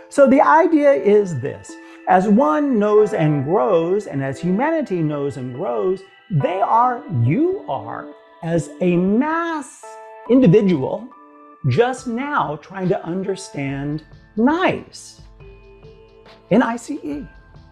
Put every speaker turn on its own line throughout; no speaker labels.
So the idea is this: as one knows and grows, and as humanity knows and grows, you are, as a mass individual, just now trying to understand nice, N-I-C-E.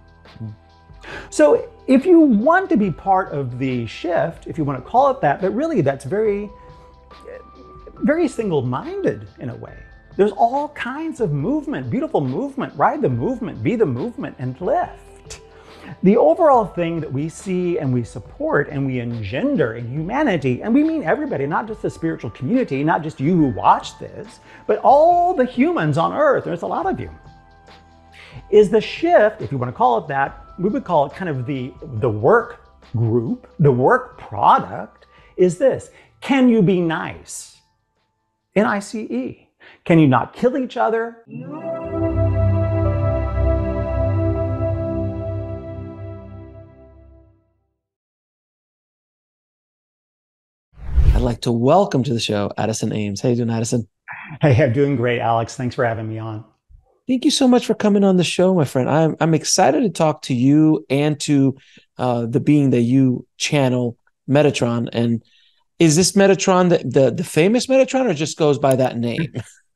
So if you want to be part of the shift, if you want to call it that, but really that's very, very single-minded in a way. There's all kinds of movement, beautiful movement, ride the movement, be the movement, and lift. The overall thing that we see and we support and we engender in humanity, and we mean everybody, not just the spiritual community, not just you who watch this, but all the humans on earth, there's a lot of you, is the shift, if you want to call it that. We would call it kind of the work group, the work product is this: can you be nice? N-I-C-E. Can you not kill each other?
I'd like to welcome to the show Addison Ames. How you doing, Addison?
Hey, I'm doing great, Alex. Thanks for having me on.
Thank you so much for coming on the show, my friend. I'm excited to talk to you and to the being that you channel, Metatron. And is this Metatron the famous Metatron, or just goes by that name?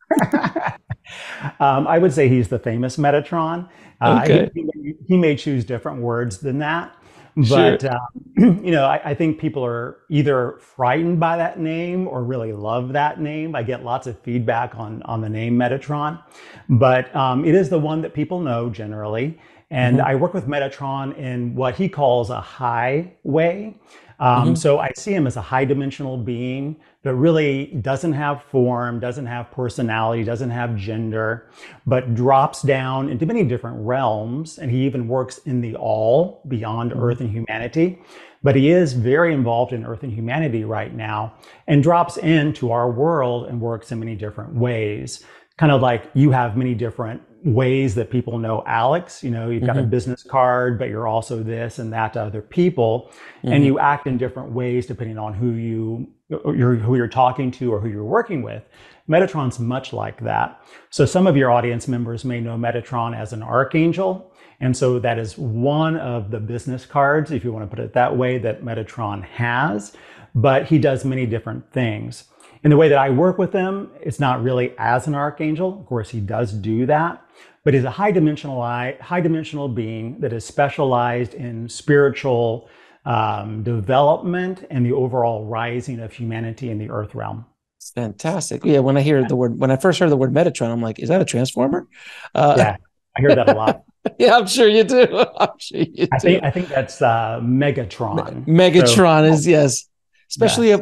I would say he's the famous Metatron.
Okay.
He may choose different words than that.
Sure.
But, I think people are either frightened by that name or really love that name. I get lots of feedback on the name Metatron, but it is the one that people know generally. And I work with Metatron in what he calls a high way. So I see him as a high dimensional being that really doesn't have form, doesn't have personality, doesn't have gender, but drops down into many different realms. And he even works in the all beyond Earth and humanity. But he is very involved in Earth and humanity right now and drops into our world and works in many different ways. Kind of like you have many different ways that people know Alex. You've got a business card, but you're also this and that to other people. And you act in different ways depending on who you're talking to or who you're working with. Metatron's much like that. So some of your audience members may know Metatron as an archangel. And so that is one of the business cards, if you want to put it that way, that Metatron has. But he does many different things. In the way that I work with him, it's not really as an archangel. Of course, he does do that, but he's a high dimensional being that is specialized in spiritual development and the overall rising of humanity in the earth realm.
It's fantastic. Yeah, when I first heard the word Metatron, I'm like, is that a transformer?
Yeah, I hear that a lot.
Yeah, I'm sure you do. I'm sure you do.
I think that's Megatron.
Megatron is, yes. Especially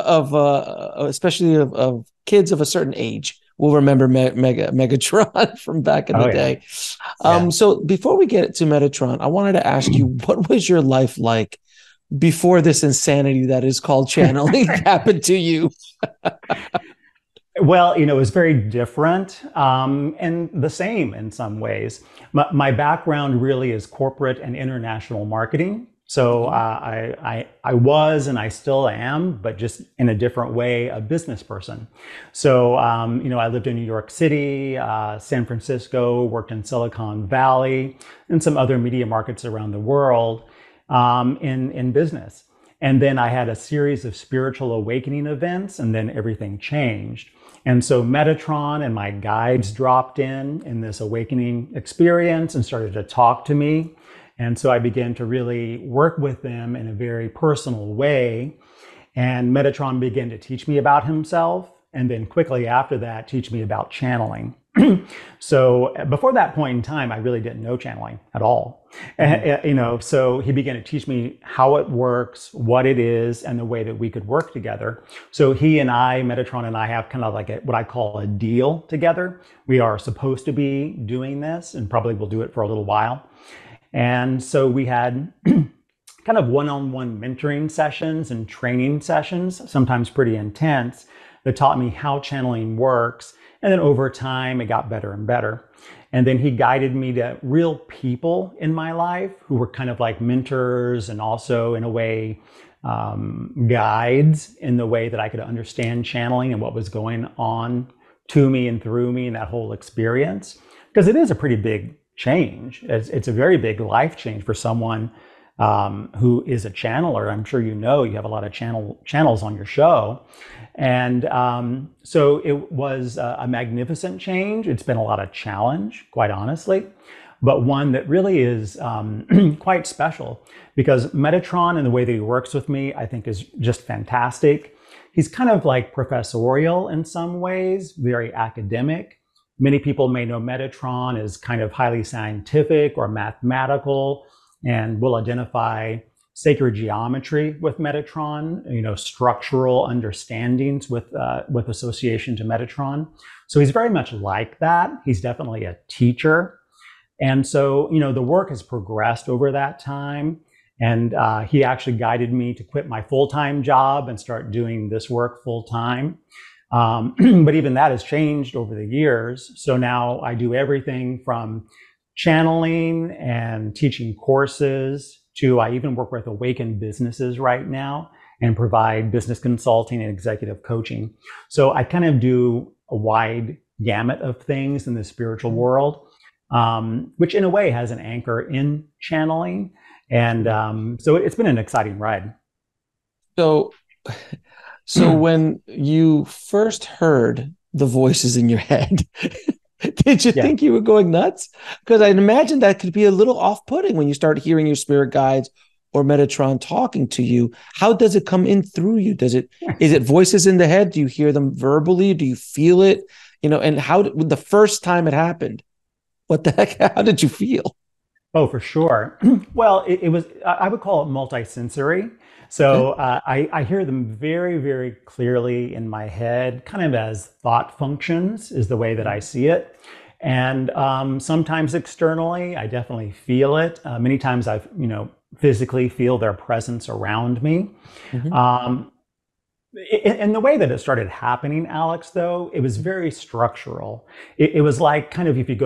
of kids of a certain age will remember Megatron from back in the day. So before we get to Metatron, I wanted to ask you, what was your life like before this insanity that is called channeling happened to you?
Well, it was very different and the same in some ways. My background really is corporate and international marketing. So I was, and I still am, but just in a different way, a business person. So, I lived in New York City, San Francisco, worked in Silicon Valley, and some other media markets around the world in business. And then I had a series of spiritual awakening events, and then everything changed. And so Metatron and my guides dropped in this awakening experience and started to talk to me. And so I began to really work with them in a very personal way. And Metatron began to teach me about himself. And then quickly after that, teach me about channeling. So before that point in time, I really didn't know channeling at all. So he began to teach me how it works, what it is, and the way that we could work together. So Metatron and I have kind of like what I call a deal together. We are supposed to be doing this, and probably will do it for a little while. And so we had kind of one-on-one mentoring sessions and training sessions, sometimes pretty intense, that taught me how channeling works. And then over time, it got better and better. And then he guided me to real people in my life who were kind of like mentors and also, in a way, guides in the way that I could understand channeling and what was going on to me and through me in that whole experience. because it is a pretty big change. It's a very big life change for someone who is a channeler. I'm sure you know you have a lot of channels on your show. And so it was a magnificent change. It's been a lot of challenge, quite honestly, but one that really is quite special because Metatron and the way that he works with me, I think is just fantastic. He's kind of like professorial in some ways, very academic. Many people may know Metatron as kind of highly scientific or mathematical, and will identify sacred geometry with Metatron, structural understandings with association to Metatron. So he's very much like that. He's definitely a teacher. And so, the work has progressed over that time. And he actually guided me to quit my full-time job and start doing this work full-time. But even that has changed over the years. So now I do everything from channeling and teaching courses to I even work with awaken businesses right now and provide business consulting and executive coaching. So I kind of do a wide gamut of things in the spiritual world, which in a way has an anchor in channeling. And so it's been an exciting ride.
So when you first heard the voices in your head, did you think you were going nuts? Because I'd imagine that could be a little off-putting when you start hearing your spirit guides or Metatron talking to you. How does it come in through you? Is it voices in the head? Do you hear them verbally? Do you feel it? And the first time it happened, what the heck? How did you feel?
Oh, for sure. Well, it was, I would call it multisensory. So I hear them very, very clearly in my head, kind of as thought functions is the way that I see it. And sometimes externally, I definitely feel it. Many times I've, physically feel their presence around me. Mm-hmm. In the way that it started happening, Alex, though, it was very structural. It was like kind of if you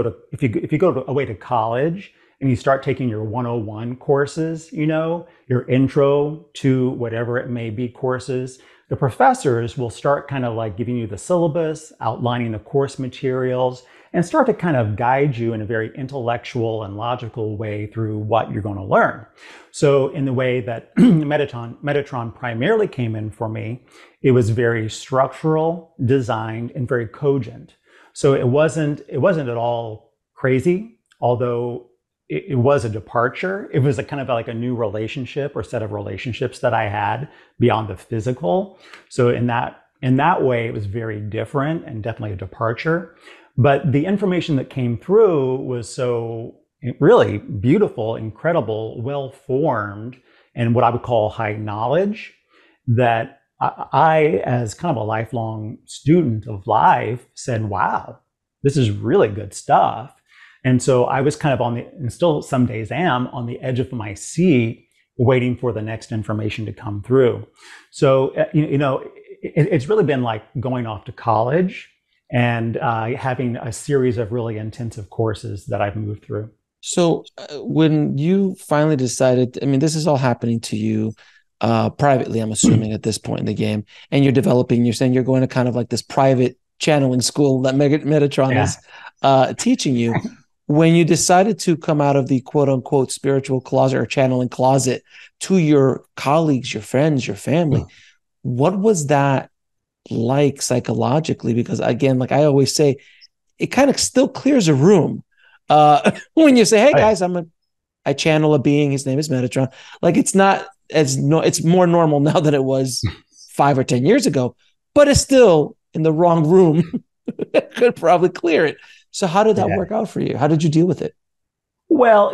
go away to college, and you start taking your 101 courses, your intro to whatever it may be courses, the professors will start kind of like giving you the syllabus, outlining the course materials, and start to kind of guide you in a very intellectual and logical way through what you're going to learn. So in the way that Metatron primarily came in for me, it was very structural, designed, and very cogent. So it wasn't at all crazy, although it was a departure. It was a kind of like a new relationship or set of relationships that I had beyond the physical. So in that way, it was very different and definitely a departure. But the information that came through was so really beautiful, incredible, well-formed, and what I would call high knowledge that I, as kind of a lifelong student of life, said, wow, this is really good stuff. And so I was kind of and still some days am, on the edge of my seat, waiting for the next information to come through. So, it's really been like going off to college and having a series of really intensive courses that I've moved through.
So when you finally decided, this is all happening to you privately, I'm assuming at this point in the game, and you're saying you're going to kind of like this private channeling school that Metatron is teaching you. When you decided to come out of the quote unquote spiritual closet or channeling closet to your colleagues, your friends, your family, what was that like psychologically? Because again, like I always say, it kind of still clears a room. When you say, hey guys, I channel a being, his name is Metatron. Like it's more normal now than it was 5 or 10 years ago, but it's still in the wrong room. It could probably clear it. So how did that work out for you? How did you deal with it?
Well,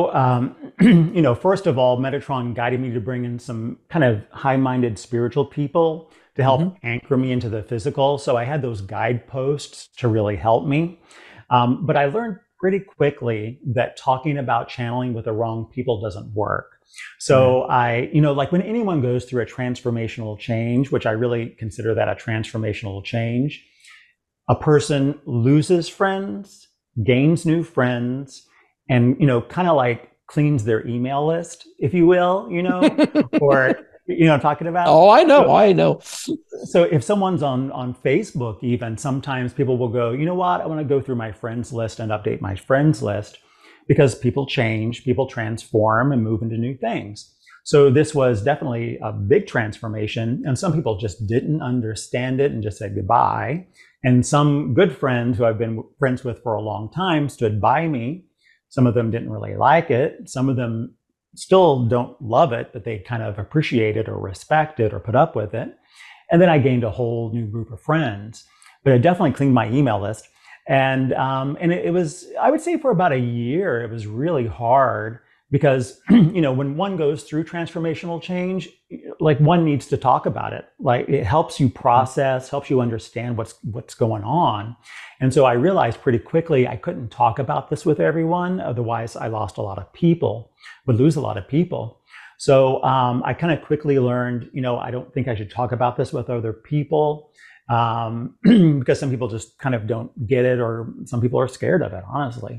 first of all, Metatron guided me to bring in some kind of high-minded spiritual people to help anchor me into the physical. So I had those guideposts to really help me. But I learned pretty quickly that talking about channeling with the wrong people doesn't work. So like when anyone goes through a transformational change, which I really consider that a transformational change, a person loses friends, gains new friends, and, kind of like cleans their email list, if you will, or You know what I'm talking about?
Oh, I know.
So,
I know.
so if someone's on Facebook, even sometimes people will go, you know what? I want to go through my friends list and update my friends list because people change, people transform and move into new things. So this was definitely a big transformation, and some people just didn't understand it and just said goodbye. And some good friends who I've been friends with for a long time stood by me. Some of them didn't really like it. Some of them still don't love it, but they kind of appreciate it or respect it or put up with it. And then I gained a whole new group of friends. But I definitely cleaned my email list. And it was, I would say for about a year, it was really hard because, you know, when one goes through transformational change, like one needs to talk about it. Like it helps you process, helps you understand what's going on. And so I realized pretty quickly I couldn't talk about this with everyone. Otherwise, I lost a lot of people, would lose a lot of people. So I kind of quickly learned, you know, I don't think I should talk about this with other people because some people just kind of don't get it, or some people are scared of it, honestly.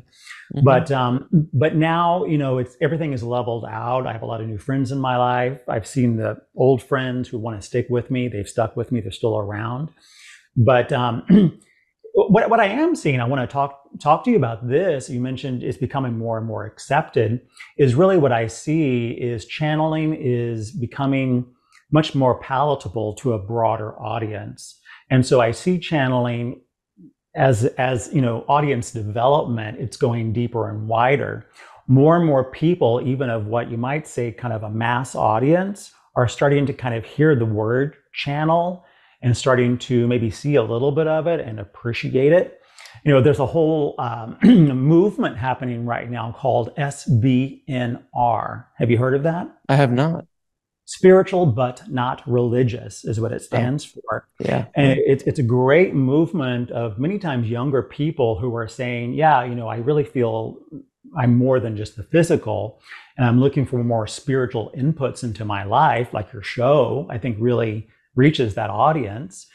But now, you know, everything is leveled out. I have a lot of new friends in my life. I've seen the old friends who want to stick with me. They've stuck with me. They're still around. But what I am seeing, I want to talk to you about this. You mentioned it's becoming more and more accepted. Is really what I see is channeling is becoming much more palatable to a broader audience. And so I see channeling as you know, audience development. It's going deeper and wider. More and more people, even of what you might say kind of a mass audience, are starting to kind of hear the word channel and starting to maybe see a little bit of it and appreciate it. You know, there's a whole movement happening right now called SBNR. Have you heard of that?
I have not.
Spiritual but not religious is what it stands for.
Yeah.
And it's a great movement of many times younger people who are saying, yeah, you know, I really feel I'm more than just the physical, and I'm looking for more spiritual inputs into my life, like your show, I think really reaches that audience.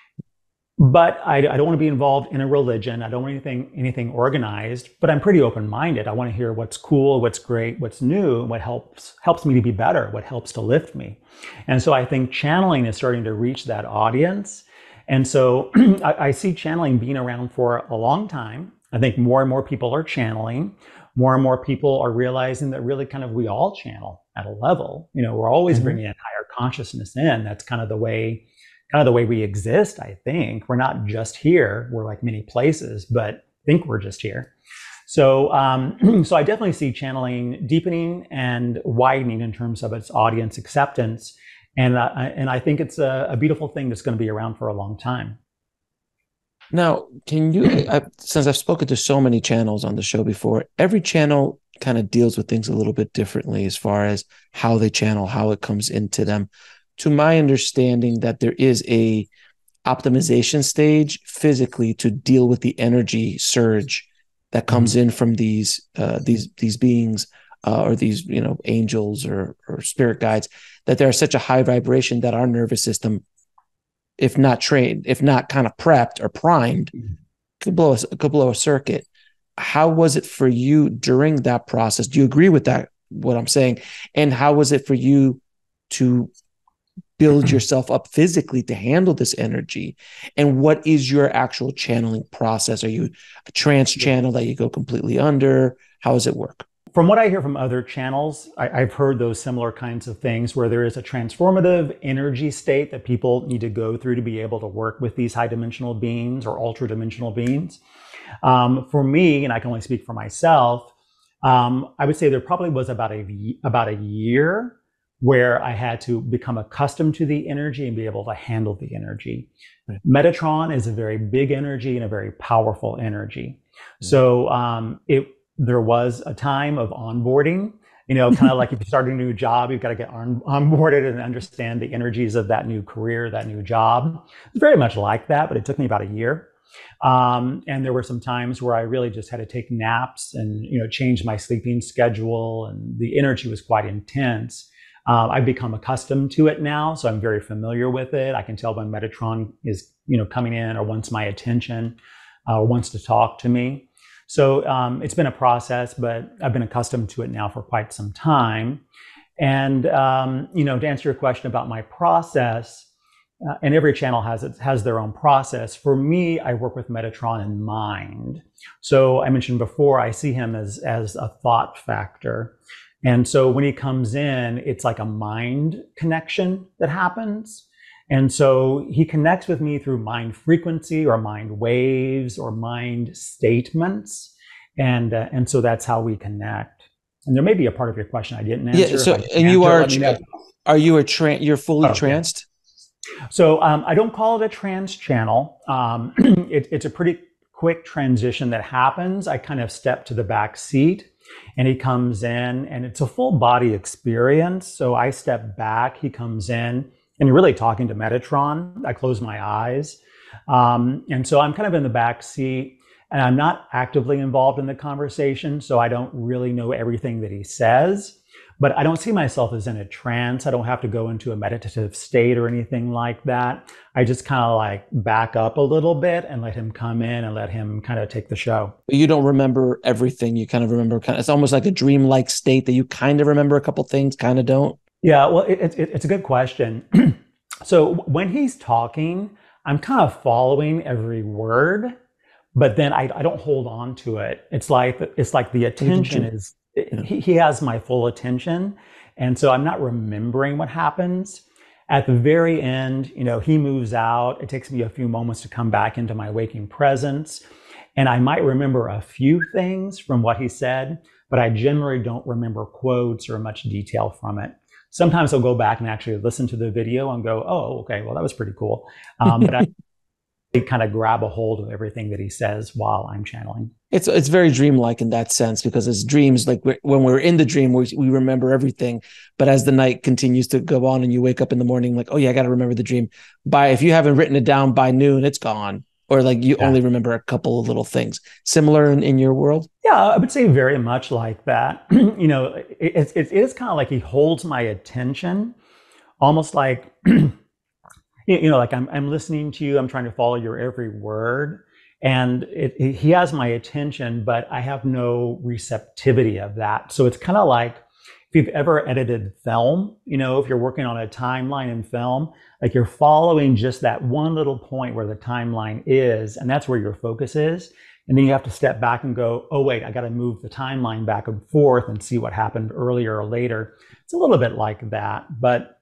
But I don't want to be involved in a religion. I don't want anything organized, but I'm pretty open-minded. I want to hear what's cool, what's great, what's new, what helps me to be better, what helps to lift me. And so I think channeling is starting to reach that audience. And so I see channeling being around for a long time. I think more and more people are channeling. More and more people are realizing that really kind of we all channel at a level. You know, we're always bringing in higher consciousness in. That's kind of the way we exist, I think. We're not just here. We're like many places, but think we're just here. So so I definitely see channeling deepening and widening in terms of its audience acceptance. And I think it's a beautiful thing that's going to be around for a long time.
Now, can you, since I've spoken to so many channels on the show before, every channel kind of deals with things a little bit differently as far as how they channel, how it comes into them. To my understanding, that there is a optimization stage physically to deal with the energy surge that comes in from these beings or these, you know, angels or spirit guides, that they're such a high vibration that our nervous system, if not trained, if not kind of prepped or primed, could blow a circuit. How was it for you during that process? Do you agree with that, what I'm saying? And how was it for you to build yourself up physically to handle this energy? And what is your actual channeling process? Are you a trance channel that you go completely under? How does it work?
From what I hear from other channels, I've heard those similar kinds of things where there is a transformative energy state that people need to go through to be able to work with these high dimensional beings or ultra dimensional beings. For me, and I can only speak for myself, I would say there probably was about a year where I had to become accustomed to the energy and be able to handle the energy. Right. Metatron is a very big energy and a very powerful energy. So there was a time of onboarding, you know, kind of like if you start a new job, you've got to get onboarded and understand the energies of that new career, that new job. It's very much like that, but it took me about a year. And there were some times where I really just had to take naps and, you know, change my sleeping schedule, and the energy was quite intense. I've become accustomed to it now, so I'm very familiar with it. I can tell when Metatron is, you know, coming in or wants my attention or wants to talk to me. So it's been a process, but I've been accustomed to it now for quite some time. And, to answer your question about my process, and every channel has their own process. For me, I work with Metatron in mind. So I mentioned before, I see him as a thought factor. And so when he comes in, it's like a mind connection that happens. And so he connects with me through mind frequency or mind waves or mind statements. And so that's how we connect. And there may be a part of your question I didn't answer.
Yeah. So, and you are, you're fully tranced?
So I don't call it a trance channel. It's a pretty quick transition that happens. I kind of step to the back seat and he comes in and it's a full body experience. So I step back, he comes in and you're really talking to Metatron. I close my eyes. And so I'm kind of in the back seat and I'm not actively involved in the conversation. So I don't really know everything that he says. But I don't see myself as in a trance. I don't have to go into a meditative state or anything like that. I just kind of like back up a little bit and let him come in and let him kind of take the show.
But you don't remember everything. You kind of remember it's almost like a dreamlike state that you kind of remember a couple things, kind of don't.
Yeah, well, it's a good question. So when he's talking, I'm kind of following every word, but then I don't hold on to it. It's like the attention is. He has my full attention. And so I'm not remembering what happens. At the very end, he moves out. It takes me a few moments to come back into my waking presence. And I might remember a few things from what he said, but I generally don't remember quotes or much detail from it. Sometimes I'll go back and actually listen to the video and go, oh, okay, well, that was pretty cool. But I kind of grab a hold of everything that he says while I'm channeling.
It's very dreamlike in that sense, because as dreams, like when we're in the dream, we remember everything. But as the night continues to go on and you wake up in the morning, like, oh yeah, I got to remember the dream. If you haven't written it down by noon, it's gone. Or like you only remember a couple of little things. Similar in your world?
Yeah, I would say very much like that. It is kind of like he holds my attention, almost like, like I'm listening to you, I'm trying to follow your every word. And he has my attention, but I have no receptivity of that. So it's kind of like if you've ever edited film, if you're working on a timeline in film, like you're following just that one little point where the timeline is, and that's where your focus is. And then you have to step back and go, oh, wait, I got to move the timeline back and forth and see what happened earlier or later. It's a little bit like that. But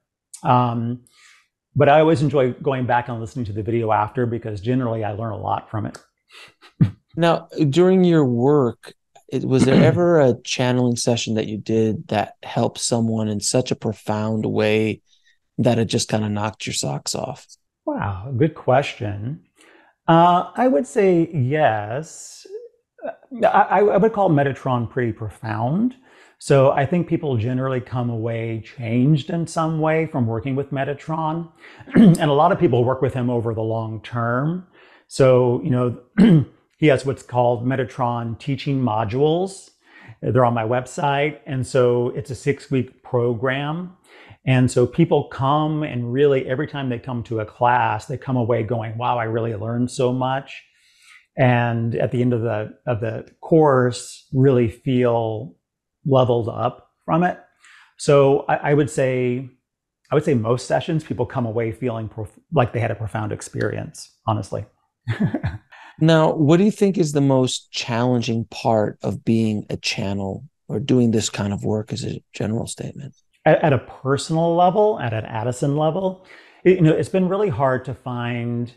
I always enjoy going back and listening to the video after, because generally I learn a lot from it.
Now, during your work, was there ever a channeling session that you did that helped someone in such a profound way that it just kind of knocked your socks off?
Wow, good question. I would say yes. I would call Metatron pretty profound. So I think people generally come away changed in some way from working with Metatron. And a lot of people work with him over the long term. So, he has what's called Metatron teaching modules. They're on my website. And so it's a 6-week program. And so people come, and really every time they come to a class, they come away going, wow, I really learned so much. And at the end of the course, really feel leveled up from it. So I would say most sessions people come away feeling like they had a profound experience, honestly.
Now, what do you think is the most challenging part of being a channel or doing this kind of work as a general statement?
At a personal level, at an Addison level, it's been really hard to find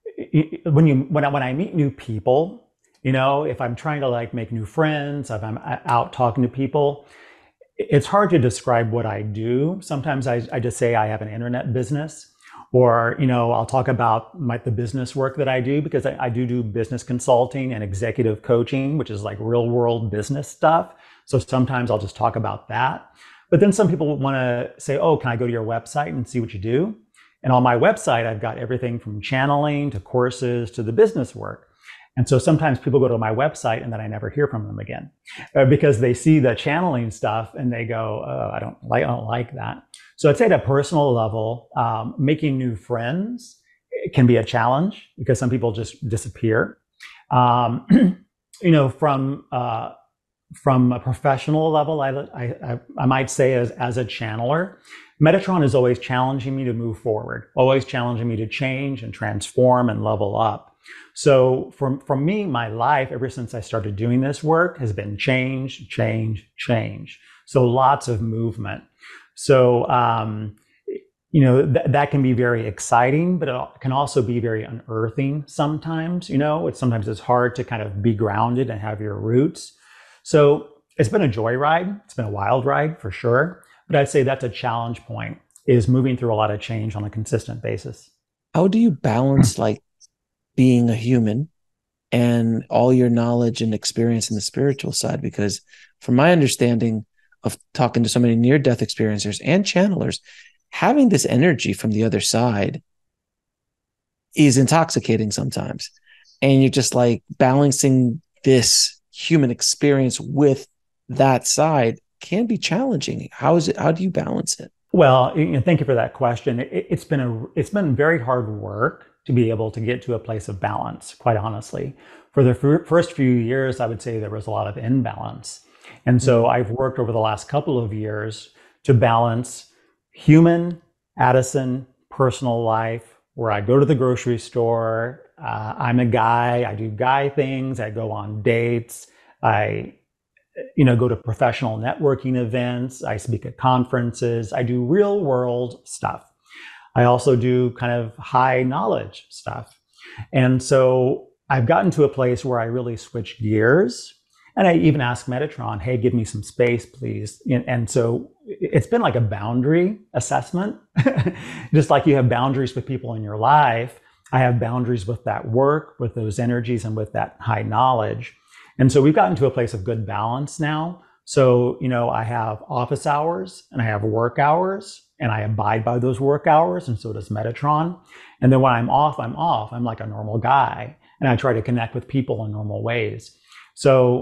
when I meet new people, if I'm trying to make new friends, if I'm out talking to people, it's hard to describe what I do. Sometimes I just say I have an internet business, or, I'll talk about the business work that I do, because I do business consulting and executive coaching, which is like real world business stuff. So sometimes I'll just talk about that. But then some people want to say, oh, can I go to your website and see what you do? And on my website, I've got everything from channeling to courses to the business work. And so sometimes people go to my website and then I never hear from them again, because they see the channeling stuff and they go, oh, I don't like that. So I'd say at a personal level, making new friends can be a challenge, because some people just disappear. From from a professional level, I might say as a channeler, Metatron is always challenging me to move forward, always challenging me to change and transform and level up. So for me, my life, ever since I started doing this work, has been change, change, change. So lots of movement. So, that can be very exciting, but it can also be very unearthing sometimes. Sometimes it's hard to kind of be grounded and have your roots. So it's been a joyride. It's been a wild ride for sure. But I'd say that's a challenge point, is moving through a lot of change on a consistent basis.
How do you balance like being a human and all your knowledge and experience in the spiritual side? Because from my understanding of talking to so many near-death experiencers and channelers, having this energy from the other side is intoxicating sometimes. And you're just like balancing this human experience with that side can be challenging. How do you balance it?
Well, thank you for that question. It's been very hard work to be able to get to a place of balance, quite honestly. For the first few years, I would say there was a lot of imbalance. And so I've worked over the last couple of years to balance human, Addison, personal life, where I go to the grocery store. I'm a guy. I do guy things. I go on dates. I go to professional networking events. I speak at conferences. I do real world stuff. I also do kind of high knowledge stuff. And so I've gotten to a place where I really switch gears. And I even ask Metatron, hey, give me some space, please. And so it's been like a boundary assessment. Just like you have boundaries with people in your life, I have boundaries with that work, with those energies, and with that high knowledge. And so we've gotten to a place of good balance now. So, I have office hours and I have work hours, and I abide by those work hours, and so does Metatron. And then when I'm off, I'm off. I'm like a normal guy, and I try to connect with people in normal ways. So,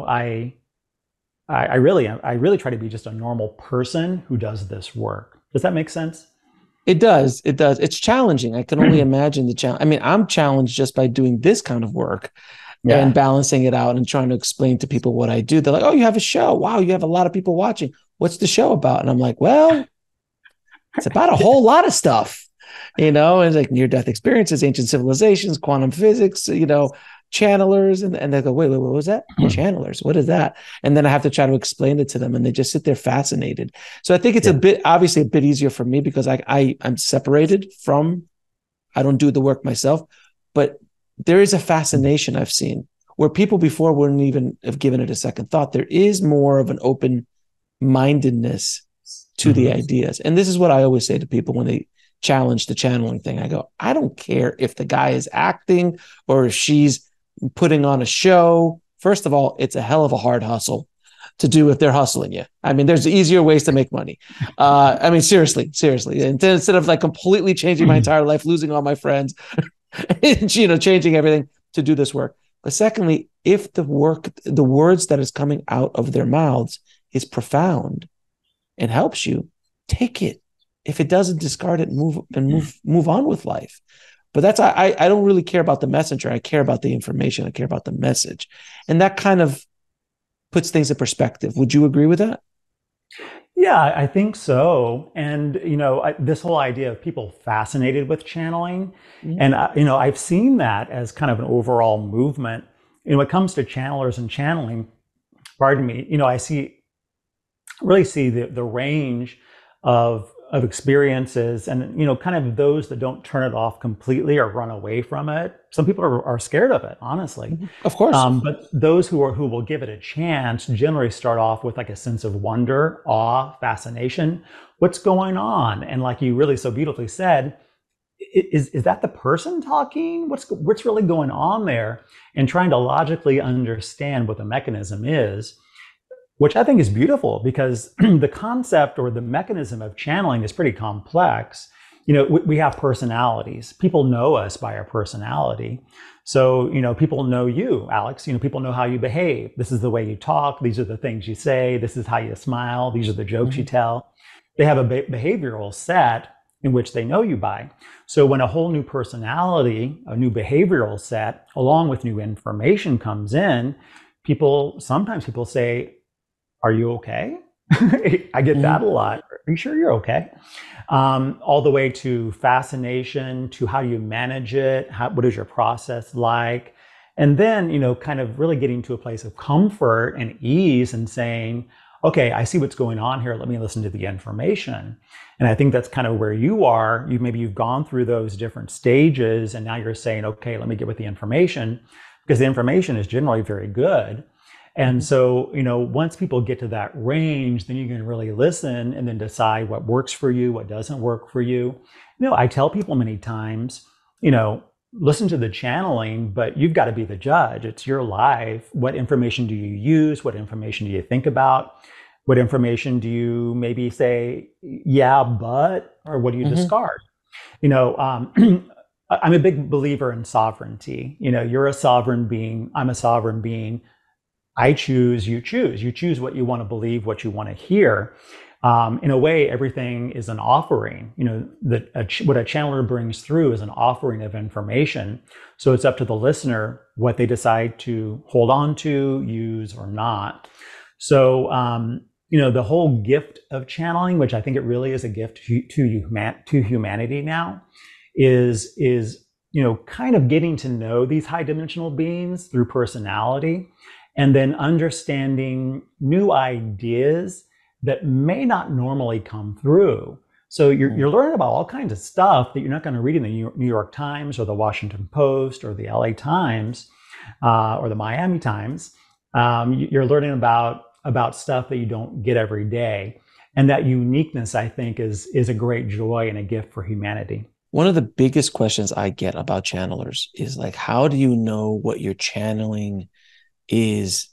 I really try to be just a normal person who does this work. Does that make sense?
It does. It does. It's challenging. I can only imagine the challenge. I mean, I'm challenged just by doing this kind of work and balancing it out and trying to explain to people what I do. They're like, oh, you have a show. Wow, you have a lot of people watching. What's the show about? And I'm like, well, it's about a whole lot of stuff, and like near-death experiences, ancient civilizations, quantum physics, channelers. And they go, wait, what was that? Channelers. What is that? And then I have to try to explain it to them, and they just sit there fascinated. So I think it's obviously a bit easier for me because I'm separated from, I don't do the work myself, but there is a fascination I've seen where people before wouldn't even have given it a second thought. There is more of an open mindedness to the ideas. And this is what I always say to people when they challenge the channeling thing. I go, I don't care if the guy is acting or if she's putting on a show. First of all, it's a hell of a hard hustle to do if they're hustling you. I mean, there's easier ways to make money. I mean, seriously. And instead of like completely changing my entire life, losing all my friends, and, changing everything to do this work. But secondly, if the words that is coming out of their mouths is profound and helps you, take it. If it doesn't, discard it and move on with life. But that's, I don't really care about the messenger. I care about the information. I care about the message. And that kind of puts things in perspective. Would you agree with that?
Yeah, I think so. And, this whole idea of people fascinated with channeling, and, I've seen that as kind of an overall movement. When it comes to channelers and channeling, pardon me, I really see the range of experiences, and kind of those that don't turn it off completely or run away from it. Some people are scared of it, honestly.
Of course.
But those who will give it a chance generally start off with like a sense of wonder, awe, fascination. What's going on? And like you really so beautifully said, is that the person talking? What's really going on there? And trying to logically understand what the mechanism is, which I think is beautiful, because the concept or the mechanism of channeling is pretty complex. We have personalities. People know us by our personality. So, people know you, Alex. People know how you behave. This is the way you talk. These are the things you say. This is how you smile. These are the jokes you tell. They have a behavioral set in which they know you by. So when a whole new personality, a new behavioral set, along with new information comes in, sometimes people say, "Are you okay?" I get that a lot. Are you sure you're okay? All the way to fascination, to how you manage it, what is your process like? And then, kind of really getting to a place of comfort and ease and saying, okay, I see what's going on here. Let me listen to the information. And I think that's kind of where you are. Maybe you've gone through those different stages and now you're saying, okay, let me get with the information, because the information is generally very good. And so, once people get to that range, then you can really listen and then decide what works for you, what doesn't work for you. I tell people many times, listen to the channeling, but you've got to be the judge. It's your life. What information do you use? What information do you think about? What information do you maybe say, yeah, but, or what do you discard? I'm a big believer in sovereignty. You're a sovereign being. I'm a sovereign being. I choose, you choose. You choose what you want to believe, what you want to hear. In a way, everything is an offering. What a channeler brings through is an offering of information. So it's up to the listener what they decide to hold on to, use, or not. So, the whole gift of channeling, which I think it really is a gift to humanity now, is kind of getting to know these high dimensional beings through personality, and then understanding new ideas that may not normally come through. So you're learning about all kinds of stuff that you're not going to read in the New York Times or the Washington Post or the LA Times or the Miami Times. You're learning about stuff that you don't get every day. And that uniqueness, I think, is a great joy and a gift for humanity.
One of the biggest questions I get about channelers is like, how do you know what you're channeling is,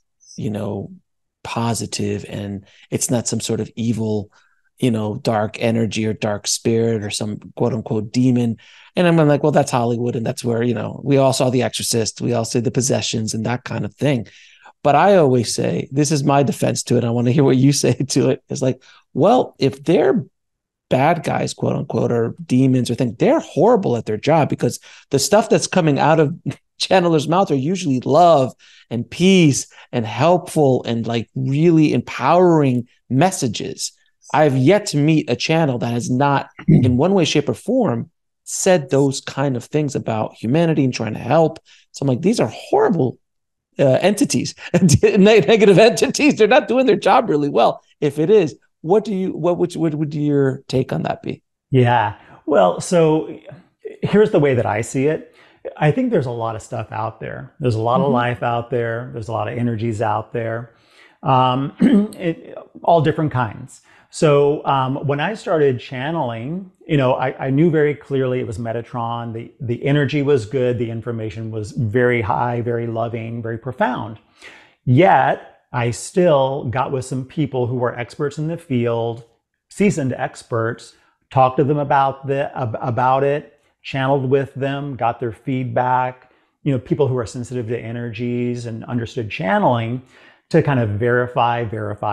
positive and it's not some sort of evil, dark energy or dark spirit or some quote unquote demon? And I'm like, well, that's Hollywood. And that's where, we all saw The Exorcist. We all see The Possessions and that kind of thing. But I always say, this is my defense to it. I want to hear what you say to it. It's like, well, if they're bad guys, quote unquote, or demons or things, they're horrible at their job, because the stuff that's coming out of channelers' mouth are usually love and peace and helpful and like really empowering messages. I've yet to meet a channel that has not, in one way, shape, or form, said those kind of things about humanity and trying to help. So I'm like, these are horrible entities, negative entities. They're not doing their job really well. If it is, what would your take on that be?
Yeah. Well, so here's the way that I see it. I think there's a lot of stuff out there. There's a lot of life out there. There's a lot of energies out there, all different kinds. So when I started channeling, I knew very clearly it was Metatron. The energy was good. The information was very high, very loving, very profound. Yet I still got with some people who were experts in the field, seasoned experts, talked to them about it, channeled with them, got their feedback, people who are sensitive to energies and understood channeling, to kind of verify.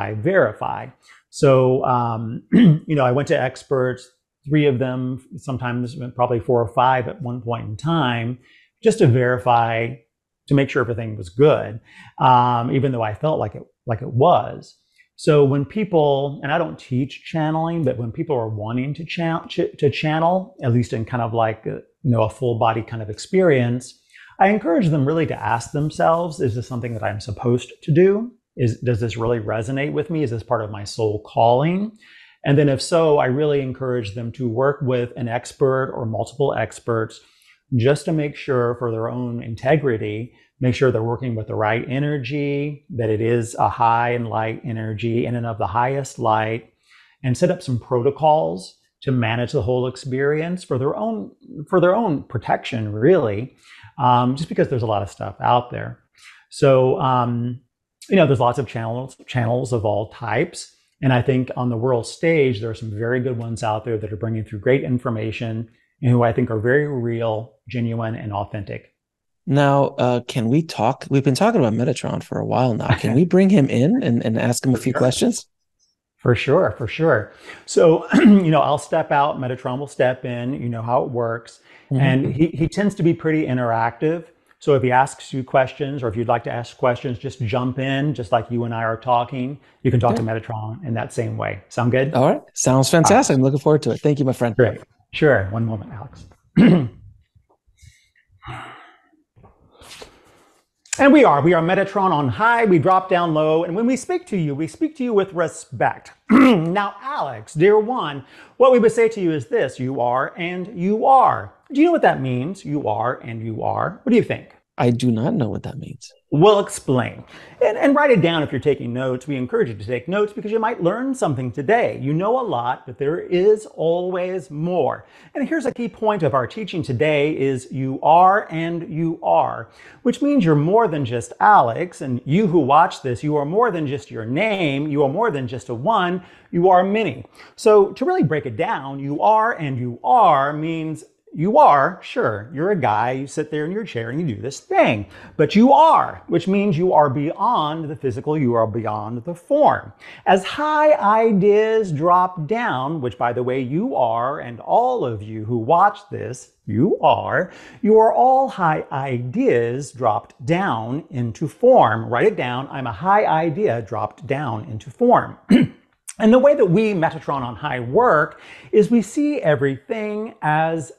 So, I went to experts, 3 of them, sometimes probably 4 or 5 at one point in time, just to verify, to make sure everything was good, even though I felt like it was. So when people, and I don't teach channeling, but when people are wanting to channel, at least in kind of like a full body kind of experience, I encourage them really to ask themselves, is this something that I'm supposed to do? Does this really resonate with me? Is this part of my soul calling? And then if so, I really encourage them to work with an expert or multiple experts, just to make sure, for their own integrity, make sure they're working with the right energy, that it is a high and light energy in and of the highest light, and set up some protocols to manage the whole experience for their own protection, really, just because there's a lot of stuff out there. So, there's lots of channels of all types. And I think on the world stage, there are some very good ones out there that are bringing through great information and who I think are very real, genuine, and authentic.
Now, can we talk? We've been talking about Metatron for a while now. Can we bring him in and ask him a few questions?
For sure. So, I'll step out, Metatron will step in, you know how it works. And he tends to be pretty interactive. So if he asks you questions, or if you'd like to ask questions, just jump in, just like you and I are talking. You can talk to Metatron in that same way. Sound good?
All right. Sounds fantastic. I'm looking forward to it. Thank you, my friend.
Great. Sure. One moment, Alex. And we are Metatron on high, we drop down low, and when we speak to you with respect. Now, Alex, dear one, what we would say to you is this: you are and you are. Do you know what that means? You are and you are. What do you think?
I do not know what that means.
We'll explain. And write it down if you're taking notes. We encourage you to take notes because you might learn something today. You know a lot, but there is always more. And here's a key point of our teaching today is you are and you are, which means you're more than just Alex. And you who watch this, you are more than just your name. You are more than just a one. You are many. So to really break it down, you are and you are means you are, sure, you're a guy, you sit there in your chair and you do this thing. But you are, which means you are beyond the physical, you are beyond the form. As high ideas drop down, which by the way you are, and all of you who watch this, you are all high ideas dropped down into form. Write it down, I'm a high idea dropped down into form. And the way that we, Metatron on High, work is we see everything as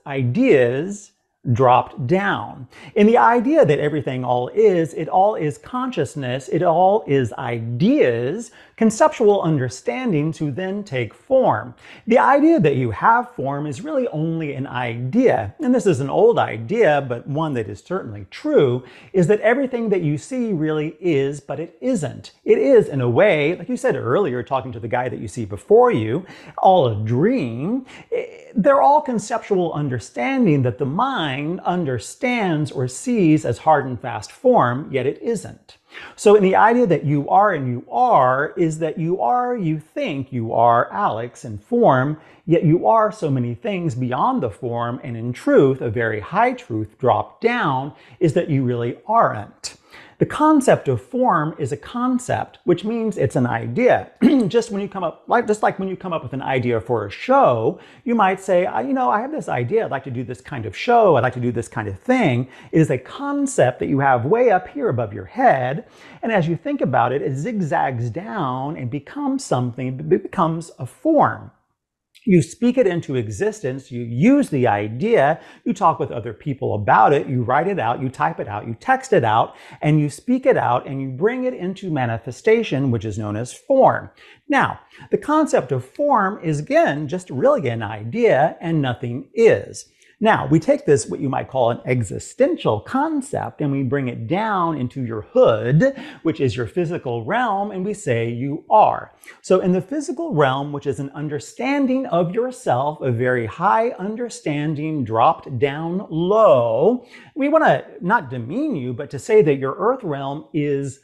ideas dropped down. In the idea that everything all is, it all is consciousness, it all is ideas, conceptual understanding to then take form. The idea that you have form is really only an idea, and this is an old idea, but one that is certainly true, is that everything that you see really is, but it isn't. It is, in a way, like you said earlier, talking to the guy that you see before you, all a dream. They're all conceptual understanding that the mind understands or sees as hard and fast form, yet it isn't. So in the idea that you are and you are is that you think you are Alex in form, yet you are so many things beyond the form, and in truth, a very high truth dropped down is that you really aren't. The concept of form is a concept, which means it's an idea. Just like when you come up with an idea for a show, you might say, I have this idea, I'd like to do this kind of show, I'd like to do this kind of thing. It is a concept that you have way up here above your head, and as you think about it, it zigzags down and becomes something, it becomes a form. You speak it into existence, you use the idea, you talk with other people about it, you write it out, you type it out, you text it out, and you speak it out, and you bring it into manifestation, which is known as form. Now, the concept of form is, again, just really an idea, and nothing is. Now, we take this, what you might call an existential concept, and we bring it down into your hood, which is your physical realm, and we say you are. So in the physical realm, which is an understanding of yourself, a very high understanding dropped down low, we want to not demean you, but to say that your earth realm is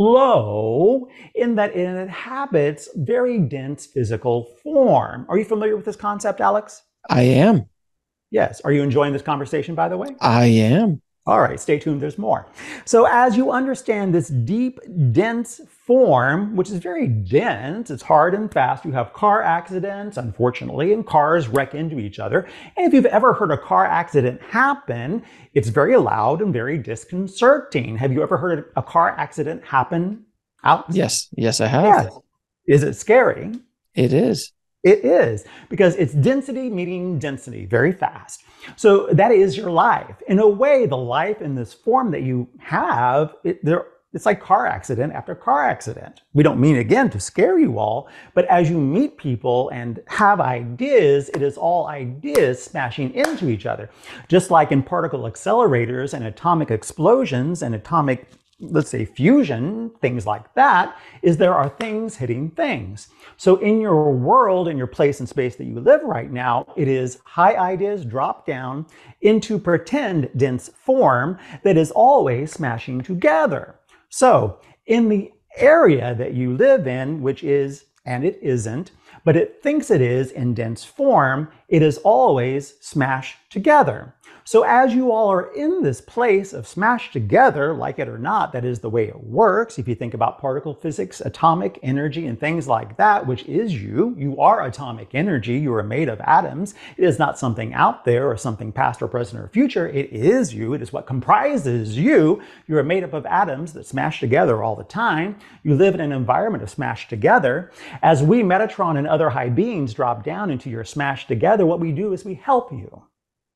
low in that it inhabits very dense physical form. Are you familiar with this concept, Alex?
I am.
Yes. Are you enjoying this conversation, by the way?
I am.
All right, stay tuned, there's more. So as you understand this deep, dense form, which is very dense, it's hard and fast. You have car accidents, unfortunately, and cars wreck into each other. And if you've ever heard a car accident happen, it's very loud and very disconcerting. Have you ever heard a car accident happen out?
Yes, I have.
Yes. Is it scary?
It is.
It is, because it's density meeting density very fast. So that is your life. In a way, the life in this form that you have, it's like car accident after car accident. We don't mean, again, to scare you all, but as you meet people and have ideas, it is all ideas smashing into each other. Just like in particle accelerators and atomic explosions and atomic, let's say, fusion, things like that, is there are things hitting things. So in your world, in your place and space that you live right now, it is high ideas drop down into pretend dense form that is always smashing together. So in the area that you live in, which is, and it isn't, but it thinks it is in dense form. It is always smashed together. So as you all are in this place of smashed together, like it or not, that is the way it works. If you think about particle physics, atomic energy, and things like that, which is you. You are atomic energy. You are made of atoms. It is not something out there or something past or present or future. It is you. It is what comprises you. You are made up of atoms that smash together all the time. You live in an environment of smashed together. As we, Metatron, and other high beings drop down into your smashed together, what we do is we help you.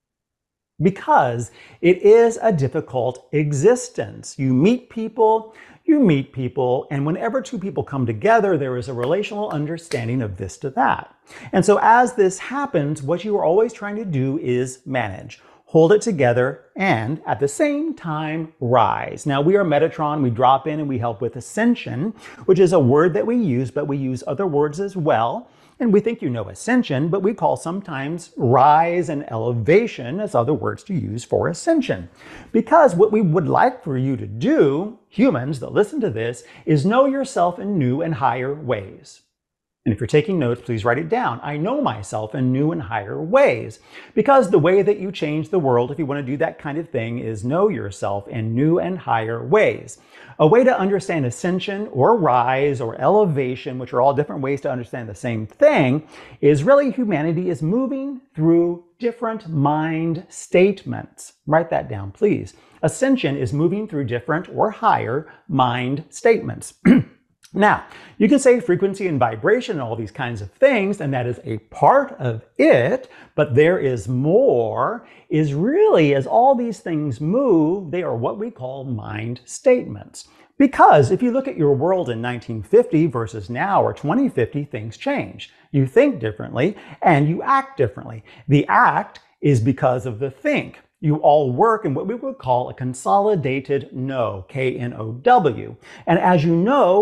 Because it is a difficult existence. You meet people, and whenever two people come together, there is a relational understanding of this to that. And so as this happens, what you are always trying to do is manage. Hold it together, and at the same time, rise. Now, we are Metatron. We drop in and we help with ascension, which is a word that we use, but we use other words as well. And we think you know ascension, but we call sometimes rise and elevation as other words to use for ascension. Because what we would like for you to do, humans that listen to this, is know yourself in new and higher ways. And if you're taking notes, please write it down. I know myself in new and higher ways. Because the way that you change the world, if you want to do that kind of thing, is know yourself in new and higher ways. A way to understand ascension or rise or elevation, which are all different ways to understand the same thing, is really humanity is moving through different mind statements. Write that down, please. Ascension is moving through different or higher mind statements. Now, you can say frequency and vibration and all these kinds of things, and that is a part of it, but there is more, is really as all these things move, they are what we call mind statements. Because if you look at your world in 1950 versus now or 2050, things change. You think differently and you act differently. The act is because of the think. You all work in what we would call a consolidated know, K-N-O-W. And as you know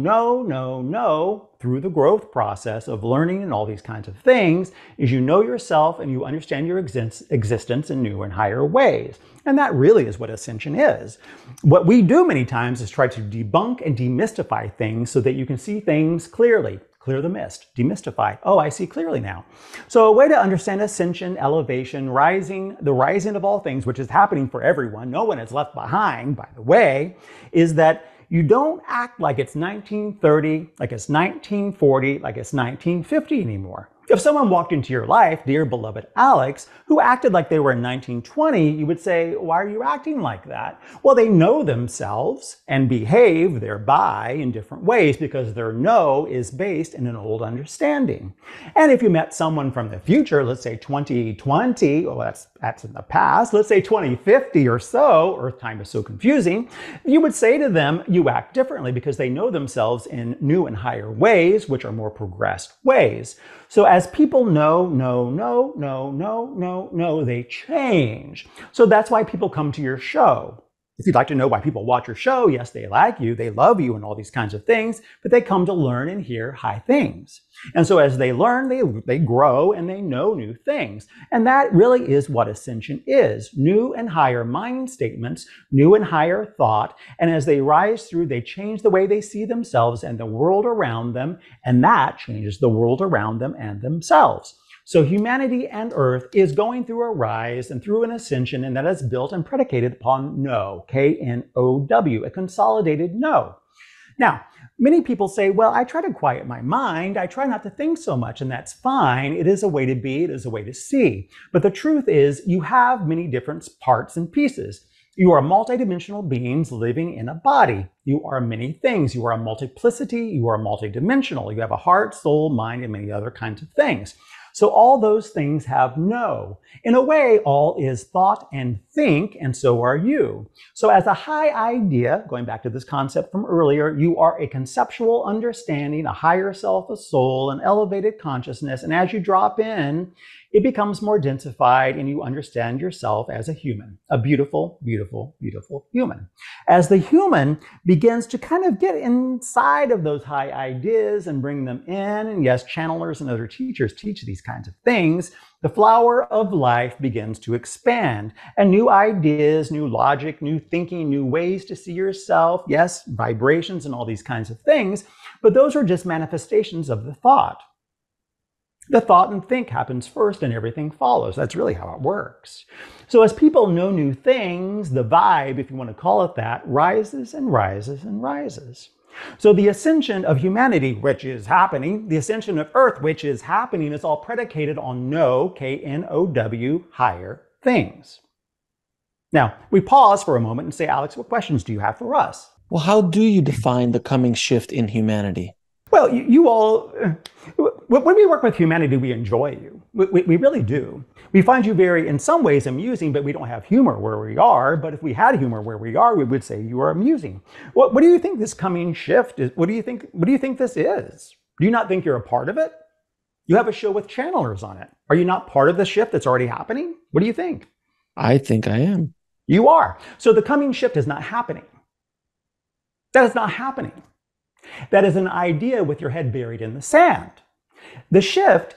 through the growth process of learning and all these kinds of things, is you know yourself and you understand your existence in new and higher ways. And that really is what ascension is. What we do many times is try to debunk and demystify things so that you can see things clearly. Clear the mist, demystify. Oh, I see clearly now. So a way to understand ascension, elevation, rising, the rising of all things, which is happening for everyone, no one is left behind, by the way, is that you don't act like it's 1930, like it's 1940, like it's 1950 anymore. If someone walked into your life, dear beloved Alex, who acted like they were in 1920, you would say, why are you acting like that? Well, they know themselves and behave thereby in different ways because their know is based in an old understanding. And if you met someone from the future, let's say 2020, well, that's in the past, let's say 2050 or so, Earth time is so confusing, you would say to them, you act differently because they know themselves in new and higher ways, which are more progressed ways. So as people know, they change. So that's why people come to your show. If you'd like to know why people watch your show, yes, they like you, they love you and all these kinds of things, but they come to learn and hear high things. And so as they learn, they grow and they know new things. And that really is what ascension is. New and higher mind statements, new and higher thought. And as they rise through, they change the way they see themselves and the world around them. And that changes the world around them and themselves. So humanity and Earth is going through a rise and through an ascension, and that is built and predicated upon know, K-N-O-W, a consolidated know. Now, many people say, well, I try to quiet my mind. I try not to think so much, and that's fine. It is a way to be. It is a way to see. But the truth is, you have many different parts and pieces. You are multidimensional beings living in a body. You are many things. You are a multiplicity. You are multidimensional. You have a heart, soul, mind, and many other kinds of things. So all those things have know. In a way, all is thought and think, and so are you. So as a high idea, going back to this concept from earlier, you are a conceptual understanding, a higher self, a soul, an elevated consciousness, and as you drop in, it becomes more densified and you understand yourself as a human, a beautiful, beautiful, beautiful human. As the human begins to kind of get inside of those high ideas and bring them in, and yes, channelers and other teachers teach these kinds of things, the flower of life begins to expand, and new ideas, new logic, new thinking, new ways to see yourself, yes, vibrations and all these kinds of things, but those are just manifestations of the thought. The thought and think happens first and everything follows. That's really how it works. So as people know new things, the vibe, if you want to call it that, rises and rises and rises. So the ascension of humanity, which is happening, the ascension of Earth, which is happening, is all predicated on know, K-N-O-W, higher things. Now, we pause for a moment and say, Alex, what questions do you have for us?
Well, how do you define the coming shift in humanity?
Well, you all, when we work with humanity, we enjoy you. We really do. We find you very, in some ways, amusing, but we don't have humor where we are. But if we had humor where we are, we would say you are amusing. What do you think this coming shift is? What do you think this is? Do you not think you're a part of it? You have a show with channelers on it. Are you not part of the shift that's already happening? What do you think?
I think I am.
You are. So the coming shift is not happening. That is not happening. That is an idea with your head buried in the sand. The shift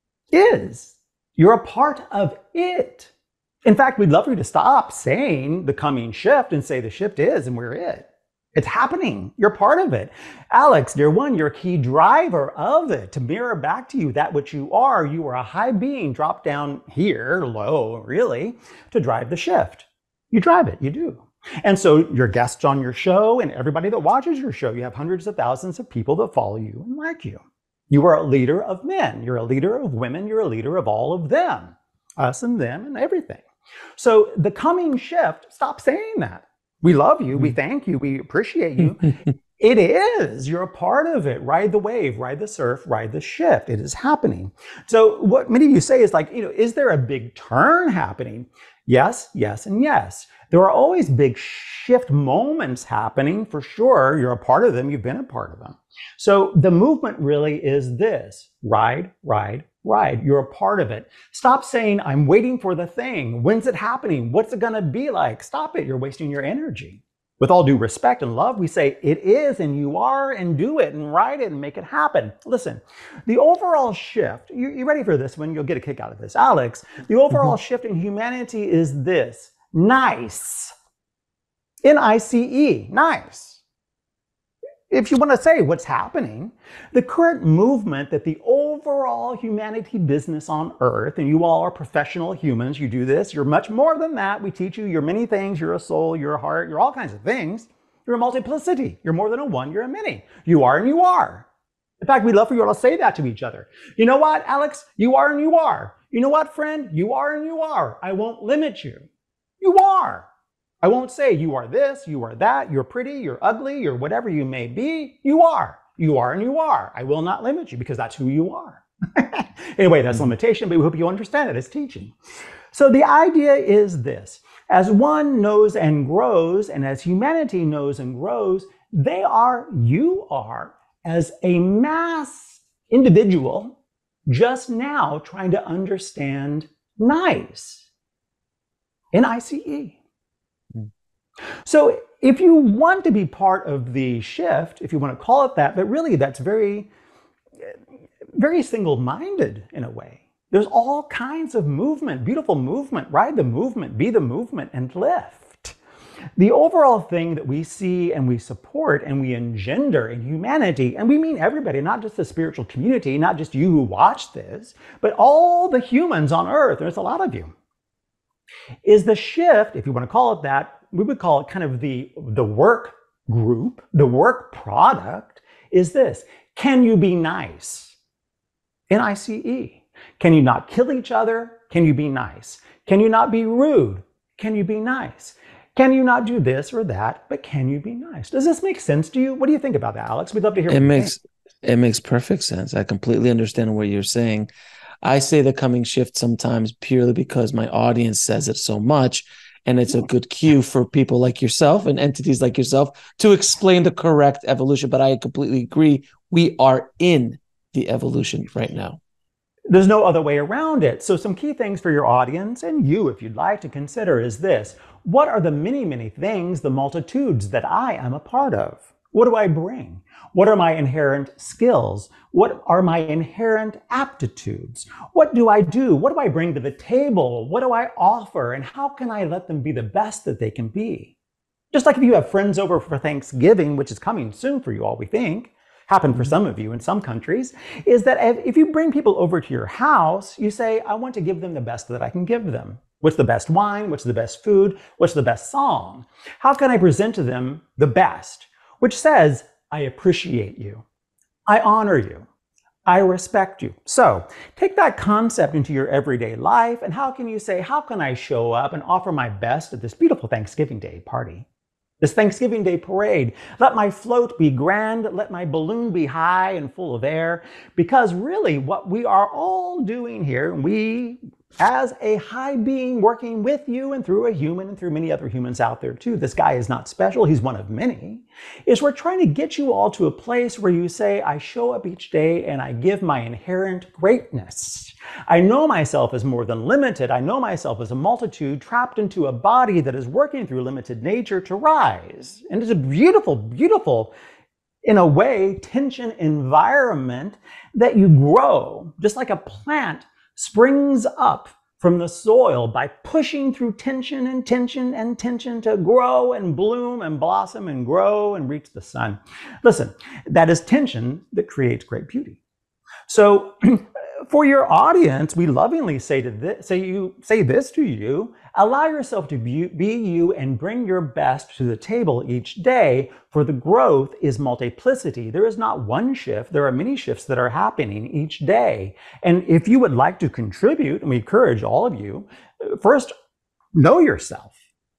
is. You're a part of it. In fact, we'd love for you to stop saying the coming shift and say the shift is and we're it. It's happening. You're part of it. Alex, dear one, you're a key driver of it. To mirror back to you that which you are a high being dropped down here, low, really, to drive the shift. You drive it. You do. And so your guests on your show and everybody that watches your show, you have hundreds of thousands of people that follow you and like you. You are a leader of men. You're a leader of women. You're a leader of all of them, us and them and everything. So the coming shift, stop saying that. We love you. We thank you. We appreciate you. It is. You're a part of it. Ride the wave, ride the surf, ride the shift. It is happening. So what many of you say is like, is there a big turn happening? Yes, yes, and yes. There are always big shift moments happening for sure. You're a part of them. You've been a part of them. So the movement really is this: ride, ride, ride. You're a part of it. Stop saying, I'm waiting for the thing. When's it happening? What's it going to be like? Stop it. You're wasting your energy. With all due respect and love, we say it is and you are, and do it and ride it and make it happen. Listen, the overall shift, you ready for this one? You'll get a kick out of this. Alex, the overall shift in humanity is this: nice. N-I-C-E, nice. If you want to say what's happening, the current movement that the overall humanity business on Earth, and you all are professional humans, you do this, you're much more than that. We teach you, you're many things, you're a soul, you're a heart, you're all kinds of things. You're a multiplicity. You're more than a one, you're a many. You are and you are. In fact, we'd love for you all to say that to each other. You know what, Alex? You are and you are. You know what, friend? You are and you are. I won't limit you. You are. I won't say you are this, you are that, you're pretty, you're ugly, you're whatever you may be. You are. You are and you are. I will not limit you because that's who you are. Anyway, that's limitation, but we hope you understand it as teaching. So the idea is this: as one knows and grows, and as humanity knows and grows, they are, you are, as a mass individual, just now trying to understand nice. N-I-C-E. So if you want to be part of the shift, if you want to call it that, but really that's very, very single-minded in a way. There's all kinds of movement, beautiful movement. Ride the movement, be the movement, and lift. The overall thing that we see and we support and we engender in humanity, and we mean everybody, not just the spiritual community, not just you who watch this, but all the humans on Earth, there's a lot of you, is the shift, if you want to call it that. We would call it kind of the work group, the work product is this: can you be nice? N-I-C-E. Can you not kill each other? Can you be nice? Can you not be rude? Can you be nice? Can you not do this or that, but can you be nice? Does this make sense to you? What do you think about that, Alex? We'd love to hear what you think.
It makes perfect sense. I completely understand what you're saying. I say the coming shift sometimes purely because my audience says it so much. And it's a good cue for people like yourself and entities like yourself to explain the correct evolution. But I completely agree. We are in the evolution right now.
There's no other way around it. So some key things for your audience and you, if you'd like to consider, is this: what are the many, many things, the multitudes that I am a part of? What do I bring? What are my inherent skills? What are my inherent aptitudes? What do I do? What do I bring to the table? What do I offer? And how can I let them be the best that they can be? Just like if you have friends over for Thanksgiving, which is coming soon for you all, we think, happened for some of you in some countries, is that if you bring people over to your house, you say, I want to give them the best that I can give them. What's the best wine? What's the best food? What's the best song? How can I present to them the best? Which says, I appreciate you. I honor you. I respect you. So take that concept into your everyday life, and how can you say, how can I show up and offer my best at this beautiful Thanksgiving Day party? This Thanksgiving Day parade. Let my float be grand. Let my balloon be high and full of air. Because really what we are all doing here, we as a high being working with you and through a human and through many other humans out there too, this guy is not special, he's one of many, is we're trying to get you all to a place where you say, I show up each day and I give my inherent greatness. I know myself as more than limited. I know myself as a multitude trapped into a body that is working through limited nature to rise. And it's a beautiful, beautiful, in a way, tension environment that you grow, just like a plant springs up from the soil by pushing through tension and tension and tension to grow and bloom and blossom and grow and reach the sun. Listen, that is tension that creates great beauty. So for your audience, we lovingly say this to you, allow yourself to be you and bring your best to the table each day, for the growth is multiplicity. There is not one shift, there are many shifts that are happening each day. And if you would like to contribute, and we encourage all of you, first, know yourself.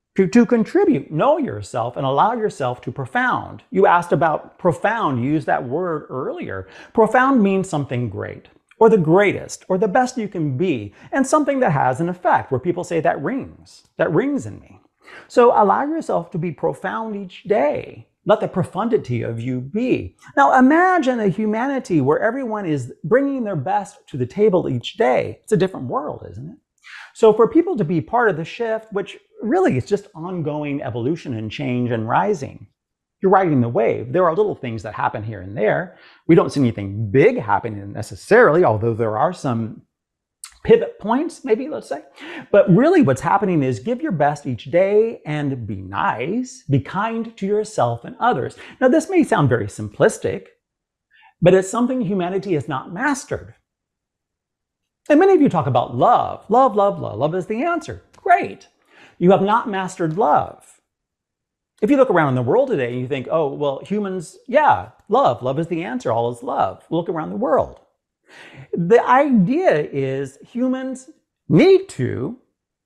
To contribute, know yourself and allow yourself to profound. You asked about profound, you used that word earlier. Profound means something great, or the greatest, or the best you can be, and something that has an effect, where people say that rings in me. So allow yourself to be profound each day. Let the profundity of you be. Now imagine a humanity where everyone is bringing their best to the table each day. It's a different world, isn't it? So for people to be part of the shift, which really is just ongoing evolution and change and rising, you're riding the wave. There are little things that happen here and there. We don't see anything big happening necessarily, although there are some pivot points, maybe, let's say. But really what's happening is give your best each day and be nice, be kind to yourself and others. Now, this may sound very simplistic, but it's something humanity has not mastered. And many of you talk about love. Love, love, love. Love is the answer. Great. You have not mastered love. If you look around in the world today and you think, oh, well, humans, yeah, love. Love is the answer. All is love. Look around the world. The idea is humans need to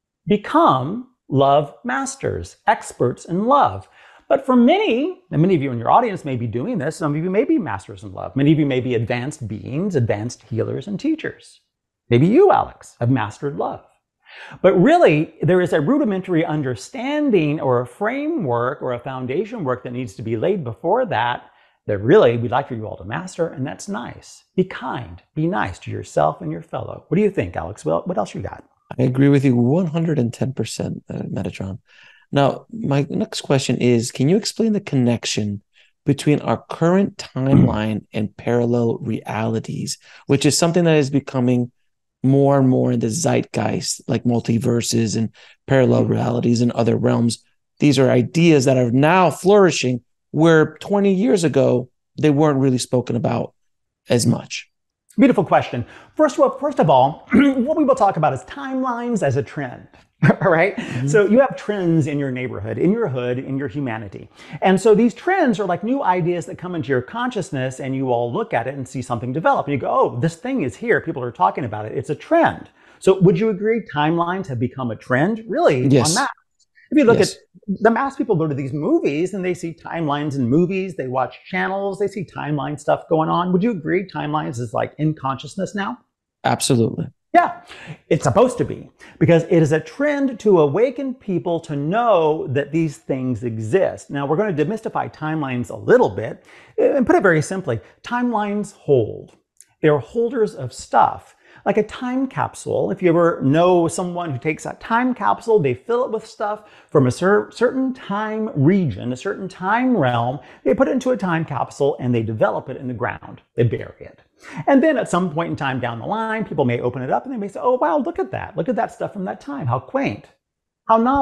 become love masters, experts in love. But for many, and many of you in your audience may be doing this, some of you may be masters in love. Many of you may be advanced beings, advanced healers and teachers. Maybe you, Alex, have mastered love. But really, there is a rudimentary understanding or a framework or a foundation work that needs to be laid before that really we'd like for you all to master, and that's nice. Be kind, be nice to yourself and your fellow. What do you think, Alex? Well, what else you got?
I agree with you 110%, Metatron. Now, my next question is, can you explain the connection between our current timeline and parallel realities, which is something that is becoming more and more in the zeitgeist, like multiverses and parallel realities and other realms? These are ideas that are now flourishing, where 20 years ago, they weren't really spoken about as much.
Beautiful question. First of all, what we will talk about is timelines as a trend. All right. Mm-hmm. So you have trends in your neighborhood, in your hood, in your humanity. And so these trends are like new ideas that come into your consciousness, and you all look at it and see something develop. And you go, oh, this thing is here. People are talking about it. It's a trend. So would you agree timelines have become a trend? Really?
Yes.
On that. If you look at the mass people go to these movies and they see timelines in movies, they watch channels, they see timeline stuff going on. Would you agree timelines is like in consciousness now?
Absolutely.
Yeah, it's supposed to be, because it is a trend to awaken people to know that these things exist. Now, we're going to demystify timelines a little bit and put it very simply. Timelines hold. They're holders of stuff. Like a time capsule. If you ever know someone who takes a time capsule, they fill it with stuff from a certain time region, a certain time realm. They put it into a time capsule and they develop it in the ground. They bury it. And then at some point in time down the line, people may open it up and they may say, oh, wow, look at that. Look at that stuff from that time. How quaint. How novel.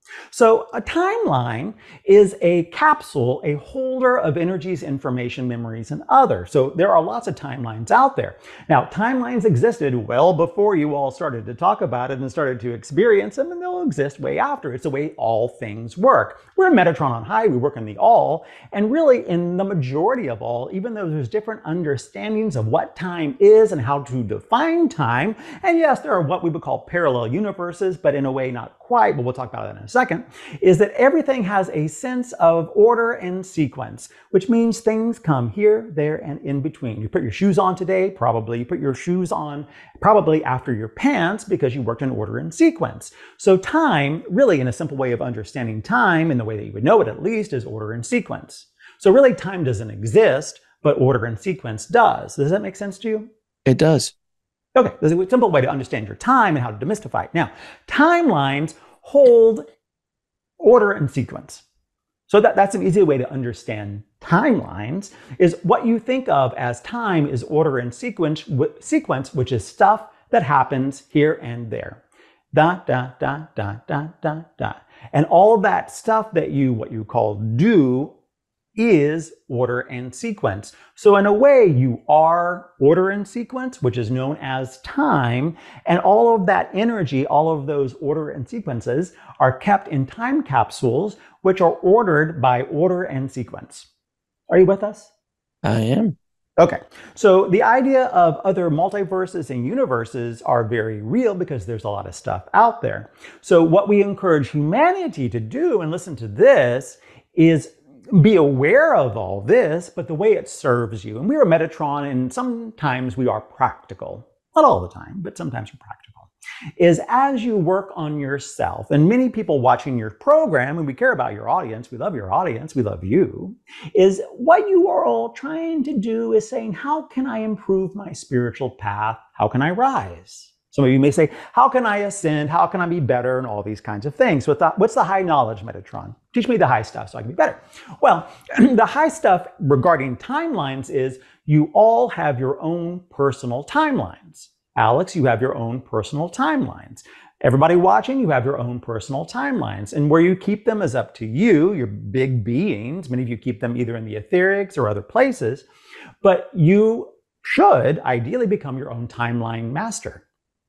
So a timeline is a capsule, a holder of energies, information, memories, and other. So there are lots of timelines out there. Now, timelines existed well before you all started to talk about it and started to experience them, and they'll exist way after. It's the way all things work. We're in Metatron on high, we work in the all, and really in the majority of all, even though there's different understandings of what time is and how to define time, and yes, there are what we would call parallel universes, but in a way not quite, but we'll talk about that in a second, is that everything has a sense of order and sequence, which means things come here, there, and in between. You put your shoes on today, probably. You put your shoes on probably after your pants because you worked in order and sequence. So time, really in a simple way of understanding time, in the way that you would know it at least, is order and sequence. So really time doesn't exist, but order and sequence does. Does that make sense to you?
It does.
Okay, there's a simple way to understand your time and how to demystify it. Now, timelines hold order and sequence. So that's an easy way to understand timelines, is what you think of as time is order and sequence, which is stuff that happens here and there. Dot, dot, dot, dot, dot, dot, dot. And all of that stuff that what you call do is order and sequence. So in a way, you are order and sequence, which is known as time, and all of that energy, all of those order and sequences are kept in time capsules, which are ordered by order and sequence. Are you with us?
I am.
Okay, so the idea of other multiverses and universes are very real because there's a lot of stuff out there. So what we encourage humanity to do, and listen to this, is be aware of all this, but the way it serves you. And we are Metatron, and sometimes we are practical. Not all the time, but sometimes we're practical. Is as you work on yourself, and many people watching your program, and we care about your audience, we love your audience, we love you, is what you are all trying to do is saying, how can I improve my spiritual path? How can I rise? Some of you may say, how can I ascend? How can I be better? And all these kinds of things. So what's the high knowledge, Metatron? Teach me the high stuff so I can be better. Well, the high stuff regarding timelines is you all have your own personal timelines. Alex, you have your own personal timelines. Everybody watching, you have your own personal timelines. And where you keep them is up to you, your big beings. Many of you keep them either in the etherics or other places. But you should ideally become your own timeline master.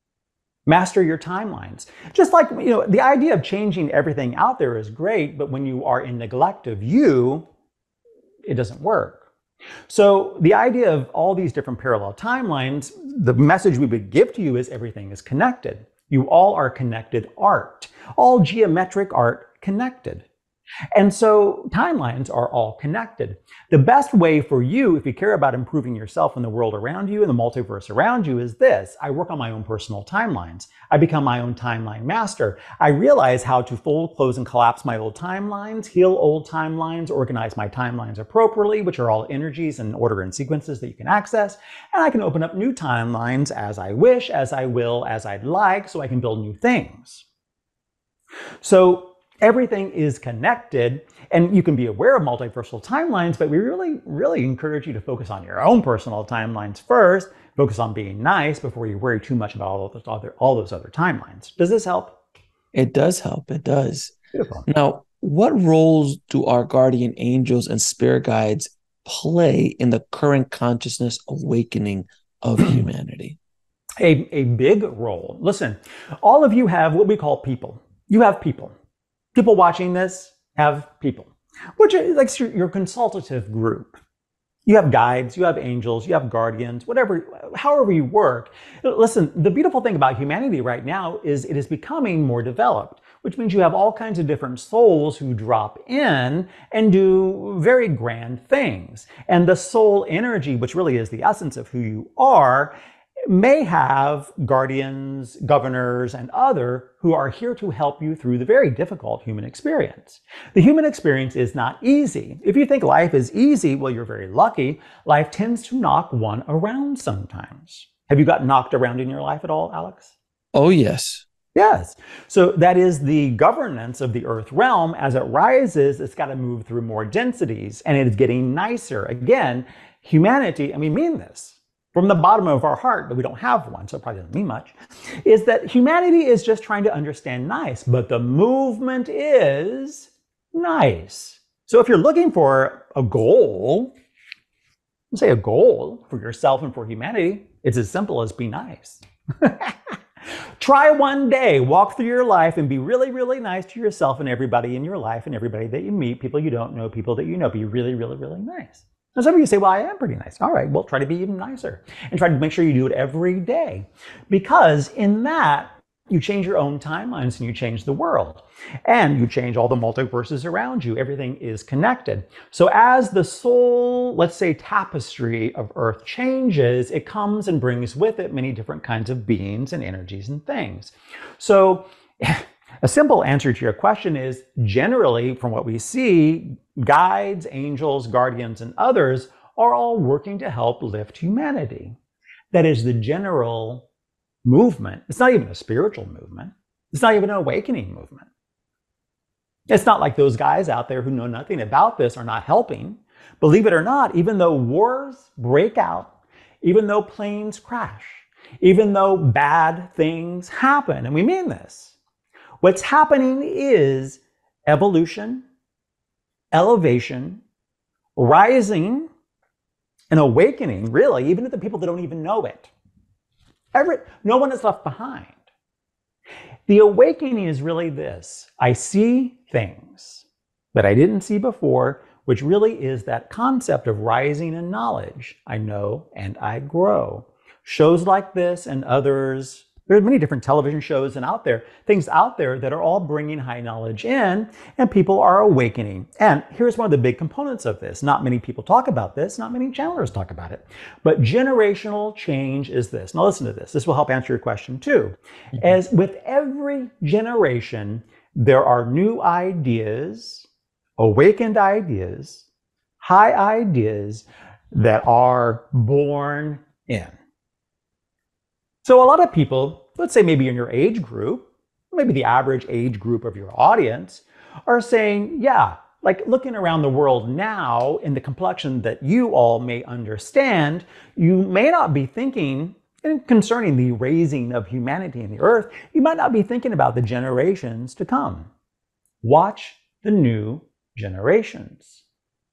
Master your timelines. Just like, the idea of changing everything out there is great, but when you are in neglect of you, it doesn't work. So the idea of all these different parallel timelines, the message we would give to you is everything is connected. You all are connected art. All geometric art connected. And so timelines are all connected. The best way for you, if you care about improving yourself and the world around you and the multiverse around you, is this. I work on my own personal timelines. I become my own timeline master. I realize how to fold, close, and collapse my old timelines, heal old timelines, organize my timelines appropriately, which are all energies and order and sequences that you can access. And I can open up new timelines as I wish, as I will, as I'd like, so I can build new things. So everything is connected, and you can be aware of multiversal timelines, but we really, really encourage you to focus on your own personal timelines first. Focus on being nice before you worry too much about all those other timelines. Does this help?
It does help. It does.
Beautiful.
Now, what roles do our guardian angels and spirit guides play in the current consciousness awakening of humanity?
A big role. Listen, all of you have what we call people. You have people. People watching this have people, which is like your consultative group. You have guides, you have angels, you have guardians, however you work. Listen, the beautiful thing about humanity right now is it is becoming more developed, which means you have all kinds of different souls who drop in and do very grand things. And the soul energy, which really is the essence of who you are, may have guardians, governors, and other who are here to help you through the very difficult human experience. The human experience is not easy. If you think life is easy, well, you're very lucky. Life tends to knock one around sometimes. Have you gotten knocked around in your life at all, Alex?
Oh, yes.
Yes. So that is the governance of the earth realm. As it rises, it's got to move through more densities, and it is getting nicer. Again, humanity, and we mean this, from the bottom of our heart, but we don't have one, so it probably doesn't mean much, is that humanity is just trying to understand nice, but the movement is nice. So if you're looking for a goal, say a goal for yourself and for humanity, it's as simple as be nice. Try one day, walk through your life and be really, really nice to yourself and everybody in your life and everybody that you meet, people you don't know, people that you know. Be really, really, really nice. Now some of you say, well, I am pretty nice. All right, well, try to be even nicer and try to make sure you do it every day, because in that, you change your own timelines and you change the world and you change all the multiverses around you. Everything is connected. So as the soul, let's say, tapestry of Earth changes, it comes and brings with it many different kinds of beings and energies and things. So a simple answer to your question is, generally, from what we see, guides, angels, guardians, and others are all working to help lift humanity. That is the general movement. It's not even a spiritual movement. It's not even an awakening movement. It's not like those guys out there who know nothing about this are not helping. Believe it or not, even though wars break out, even though planes crash, even though bad things happen, and we mean this, what's happening is evolution, elevation, rising, and awakening, really, even to the people that don't even know it. No one is left behind. The awakening is really this. I see things that I didn't see before, which really is that concept of rising in knowledge. I know and I grow. Shows like this and others, there's many different television shows and things out there that are all bringing high knowledge in, and people are awakening. And here's one of the big components of this. Not many people talk about this, not many channelers talk about it, but generational change is this. Now listen to this. This will help answer your question too. As with every generation, there are new ideas, awakened ideas, high ideas that are born in. So a lot of people, let's say maybe in your age group, maybe the average age group of your audience, are saying, yeah, like looking around the world now in the complexion that you all may understand, you may not be thinking, and concerning the raising of humanity in the earth, you might not be thinking about the generations to come. Watch the new generations.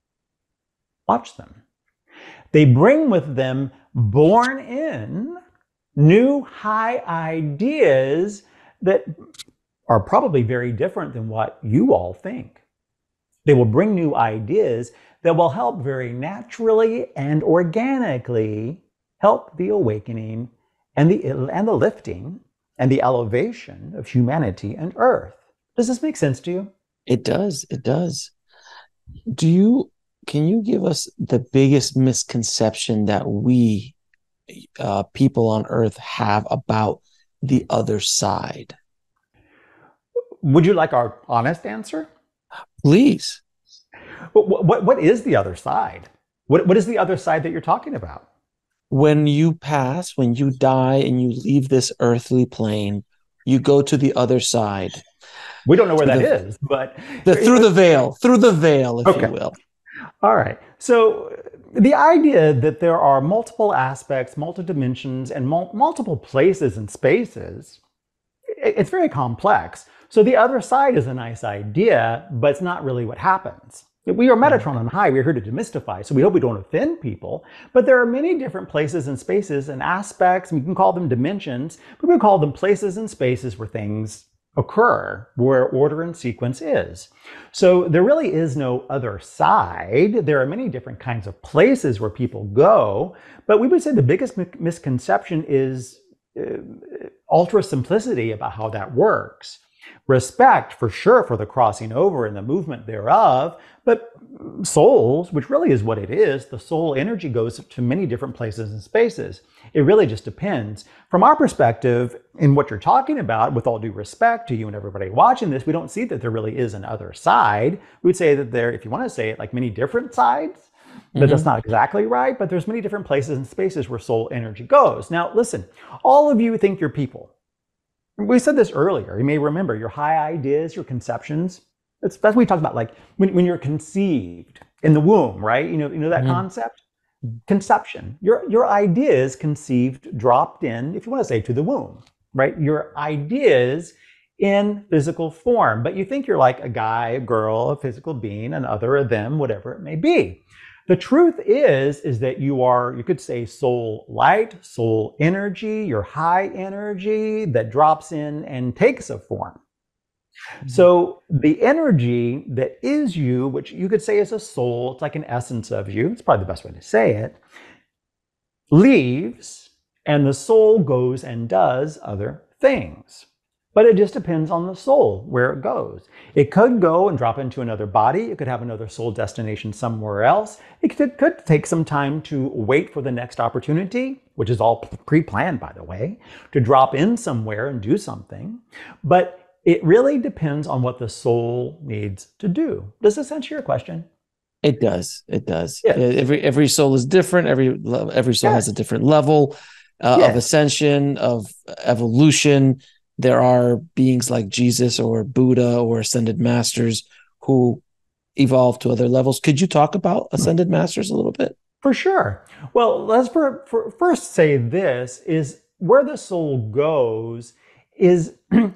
Watch them. They bring with them, born in, new high ideas that are probably very different than what you all think. They will bring new ideas that will help very naturally and organically help the awakening and the lifting and the elevation of humanity and Earth. Does this make sense to you?
It does. It does. Can you give us the biggest misconception that we people on Earth have about the other side?
Would you like our honest answer?
Please.
What is the other side? What is the other side that you're talking about?
When you pass, when you die and you leave this earthly plane, you go to the other side.
We don't know where that is, but
through the veil, if you will.
All right. So the idea that there are multiple aspects, multiple dimensions, and multiple places and spaces, it's very complex. So the other side is a nice idea, but it's not really what happens. We are Metatron on high. We're here to demystify, so we hope we don't offend people. But there are many different places and spaces and aspects. We can call them dimensions, but we call them places and spaces where things occur, where order and sequence is. So there really is no other side. There are many different kinds of places where people go, but we would say the biggest misconception is ultra simplicity about how that works. Respect, for sure, for the crossing over and the movement thereof, but souls, which really is what it is, the soul energy goes to many different places and spaces. It really just depends. From our perspective, in what you're talking about, with all due respect to you and everybody watching this, we don't see that there really is an other side. We'd say that there, if you want to say it, like many different sides, but that's not exactly right, but there's many different places and spaces where soul energy goes. Now, listen, all of you think you're people. We said this earlier. You may remember your high ideas, your conceptions. That's what we talked about, like when you're conceived in the womb, right? You know that concept? conception. Your ideas conceived, dropped in, if you want to say, to the womb, right? Your ideas in physical form, but you think you're like a guy, a girl, a physical being, an other, a them, whatever it may be. The truth is that you are, you could say, soul light, soul energy, your high energy that drops in and takes a form. So the energy that is you, which you could say is a soul, it's like an essence of you, it's probably the best way to say it, leaves, and the soul goes and does other things. But it just depends on the soul, where it goes. It could go and drop into another body. It could have another soul destination somewhere else. It could take some time to wait for the next opportunity, which is all pre-planned, by the way, to drop in somewhere and do something. But it really depends on what the soul needs to do. Does this answer your question?
It does. It does.
Yes.
Every soul is different. Every soul has a different level of ascension, of evolution. There are beings like Jesus or Buddha or ascended masters who evolve to other levels. Could you talk about ascended masters a little bit?
For sure. Well, let's first say this is where the soul goes is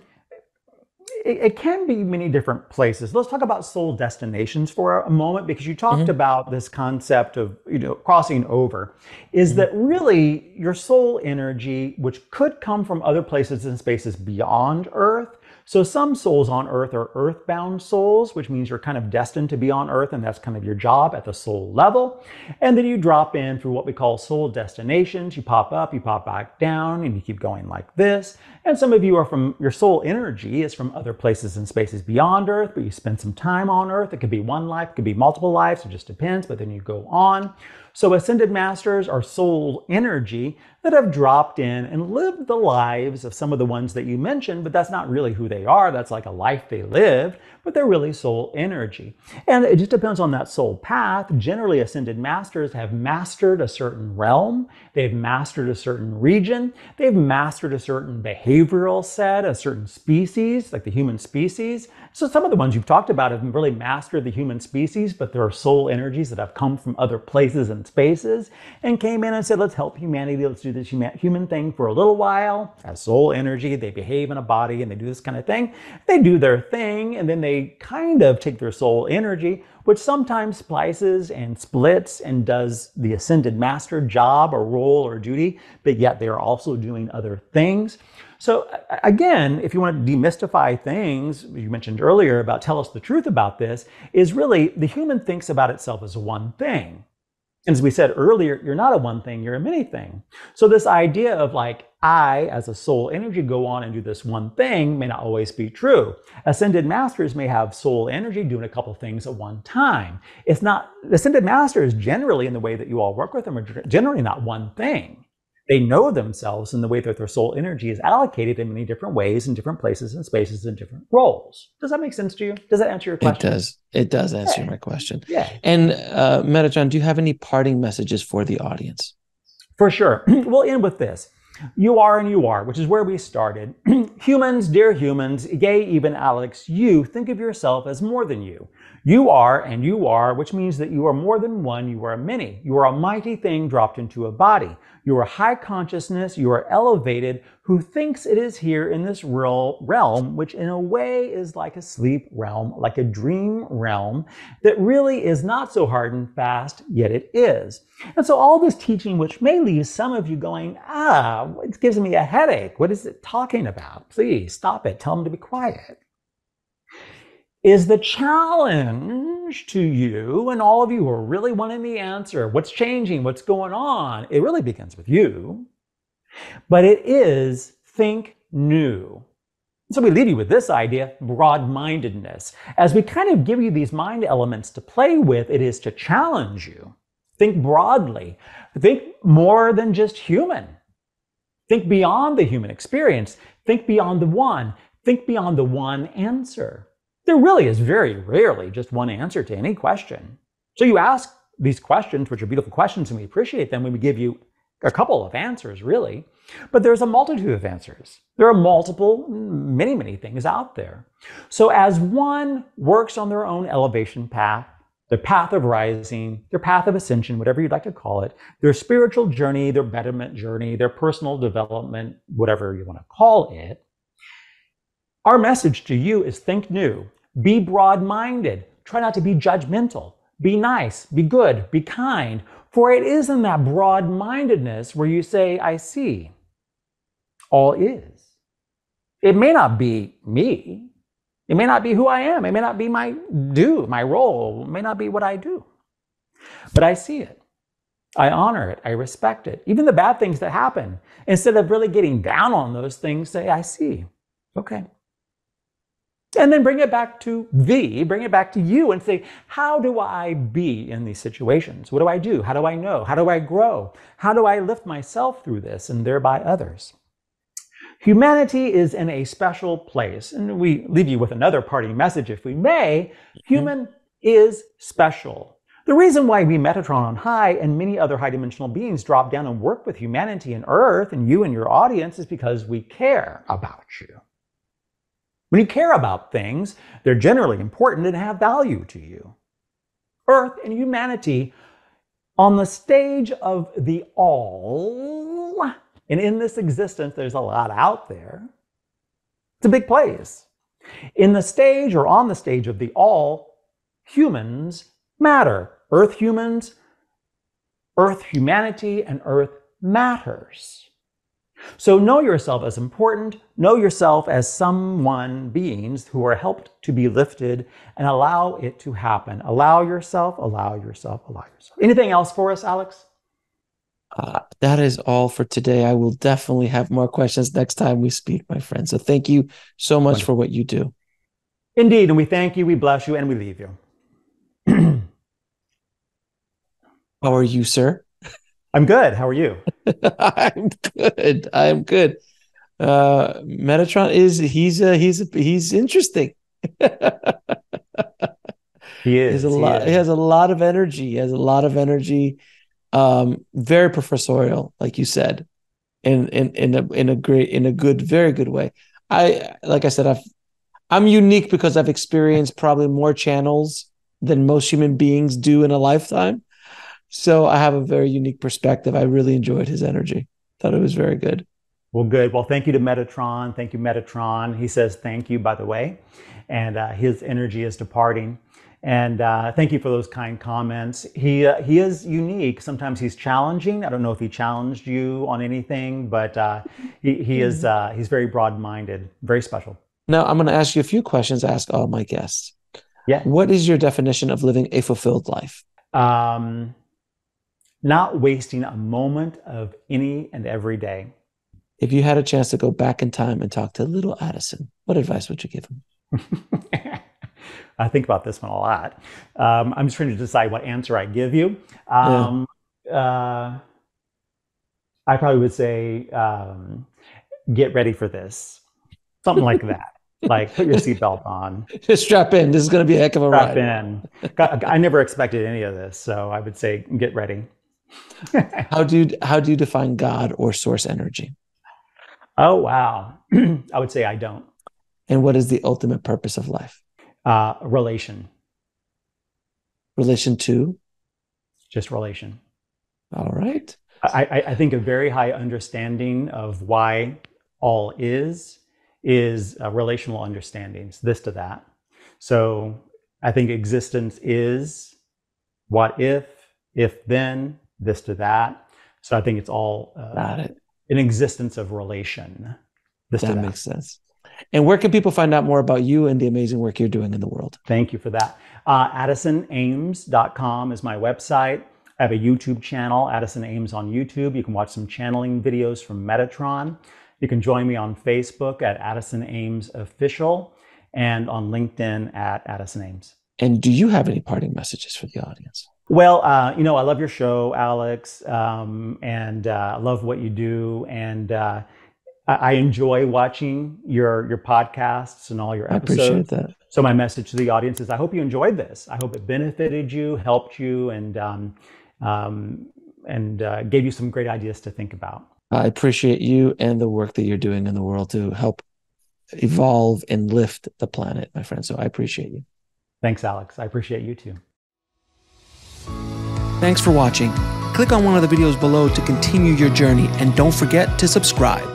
it can be many different places. Let's talk about soul destinations for a moment, because you talked about this concept of, crossing over, is that really your soul energy, which could come from other places and spaces beyond Earth. So some souls on Earth are earthbound souls, which means you're kind of destined to be on Earth, and that's kind of your job at the soul level. And then you drop in through what we call soul destinations. You pop up, you pop back down, and you keep going like this. And some of you are from, your soul energy is from other places and spaces beyond Earth, but you spend some time on Earth. It could be one life, it could be multiple lives, it just depends, but then you go on. So ascended masters are soul energy that have dropped in and lived the lives of some of the ones that you mentioned, but that's not really who they are. That's like a life they lived, but they're really soul energy. And it just depends on that soul path. Generally, ascended masters have mastered a certain realm. They've mastered a certain region. They've mastered a certain behavioral set, a certain species, like the human species. So some of the ones you've talked about have really mastered the human species, but there are soul energies that have come from other places and spaces and came in and said, let's help humanity. Let's do this human thing for a little while. As soul energy, they behave in a body and they do this kind of thing. They do their thing, and then they kind of take their soul energy, which sometimes splices and splits and does the ascended master job or role or duty, but yet they are also doing other things. So again, if you want to demystify things, you mentioned earlier about tell us the truth about this, is really the human thinks about itself as one thing. And as we said earlier, you're not a one thing, you're a many thing. So this idea of like, I, as a soul energy, go on and do this one thing may not always be true. Ascended masters may have soul energy doing a couple things at one time. It's not, ascended masters generally, in the way that you all work with them, are generally not one thing. They know themselves in the way that their soul energy is allocated in many different ways, in different places and spaces, and different roles. Does that make sense to you? Does that answer your question?
It does. It does answer my question.
Yeah.
And Metatron, do you have any parting messages for the audience?
For sure. We'll end with this. You are and you are, which is where we started. Humans, dear humans, yea, even Alex, you think of yourself as more than you. You are and you are, which means that you are more than one, you are many. You are a mighty thing dropped into a body. You are high consciousness, you are elevated, who thinks it is here in this realm, which in a way is like a sleep realm, like a dream realm, that really is not so hard and fast, yet it is. And so all this teaching, which may leave some of you going, it gives me a headache. What is it talking about? Please stop it. Tell them to be quiet. Is the challenge to you and all of you who are really wanting the answer. What's changing? What's going on? It really begins with you. But it is think new. So we leave you with this idea, broad-mindedness. As we kind of give you these mind elements to play with, it is to challenge you. Think broadly. Think more than just human. Think beyond the human experience. Think beyond the one. Think beyond the one answer. There really is very rarely just one answer to any question. So you ask these questions, which are beautiful questions, and we appreciate them when we give you a couple of answers, really. But there's a multitude of answers. There are multiple, many things out there. So as one works on their own elevation path, their path of rising, their path of ascension, whatever you'd like to call it, their spiritual journey, their betterment journey, their personal development, whatever you want to call it. Our message to you is think new, be broad-minded, try not to be judgmental, be nice, be good, be kind, for it is in that broad-mindedness where you say, I see, all is. It may not be me. It may not be who I am. It may not be my role. It may not be what I do. But I see it. I honor it. I respect it. Even the bad things that happen. Instead of really getting down on those things, say, I see. Okay. And then bring it back to bring it back to you and say, how do I be in these situations? What do I do? How do I know? How do I grow? How do I lift myself through this and thereby others? Humanity is in a special place. And we leave you with another parting message, if we may. Human is special. The reason why we Metatron on high and many other high dimensional beings drop down and work with humanity and Earth and you and your audience is because we care about you. When you care about things, they're generally important and have value to you. Earth and humanity on the stage of the all, and in this existence, there's a lot out there. It's a big place. In the stage or on the stage of the all, humans matter. Earth humans, Earth humanity, and Earth matters. So know yourself as important, know yourself as beings who are helped to be lifted, and allow it to happen. Allow yourself, allow yourself, allow yourself. Anything else for us, Alex?
That is all for today. I will definitely have more questions next time we speak, my friend. So thank you so much for what you do.
Indeed, and we thank you, we bless you, and we leave you.
How are you, sir?
I'm good. How are you?
I'm good. I'm good. Metatron he's interesting.
He is.
He has a lot of energy. He has a lot of energy. Very professorial, like you said, in a good, very good way. Like I said, I'm unique because I've experienced probably more channels than most human beings do in a lifetime. So I have a very unique perspective. I really enjoyed his energy. Thought it was very good.
Well, good. Well, thank you to Metatron. Thank you, Metatron. He says thank you, by the way, and his energy is departing. And thank you for those kind comments. He is unique. Sometimes he's challenging. I don't know if he challenged you on anything, but he's very broad-minded, very special.
Now, I'm going to ask you a few questions. I ask all my guests.
Yeah.
What is your definition of living a fulfilled life?
Not wasting a moment of any and every day.
If you had a chance to go back in time and talk to little Addison, what advice would you give him?
I think about this one a lot. I'm just trying to decide what answer I give you. I probably would say, get ready for this. Something like that. Like, put your seatbelt on.
Just strap in. This is going to be a heck of a ride.
Strap in. I never expected any of this, so I would say get ready.
How do you define God or source energy?
Oh, wow. I would say I don't.
And what is the ultimate purpose of life?
Relation.
Relation to?
Just relation.
All right.
I think a very high understanding of why all is relational understandings, this to that. So I think existence is what if then, this to that. So I think it's all an existence of relation.
That makes sense. And where can people find out more about you and the amazing work you're doing in the world?
Thank you for that. AddisonAmes.com is my website. I have a YouTube channel, Addison Ames on YouTube. You can watch some channeling videos from Metatron. You can join me on Facebook at Addison Ames Official and on LinkedIn at Addison Ames.
And do you have any parting messages for the audience?
Well, I love your show, Alex, and I love what you do. And I enjoy watching your podcasts and all your episodes.
I appreciate that.
So my message to the audience is I hope you enjoyed this. I hope it benefited you, helped you, and gave you some great ideas to think about.
I appreciate you and the work that you're doing in the world to help evolve and lift the planet, my friend. So I appreciate you.
Thanks, Alex. I appreciate you too.
Thanks for watching. Click on one of the videos below to continue your journey, and don't forget to subscribe.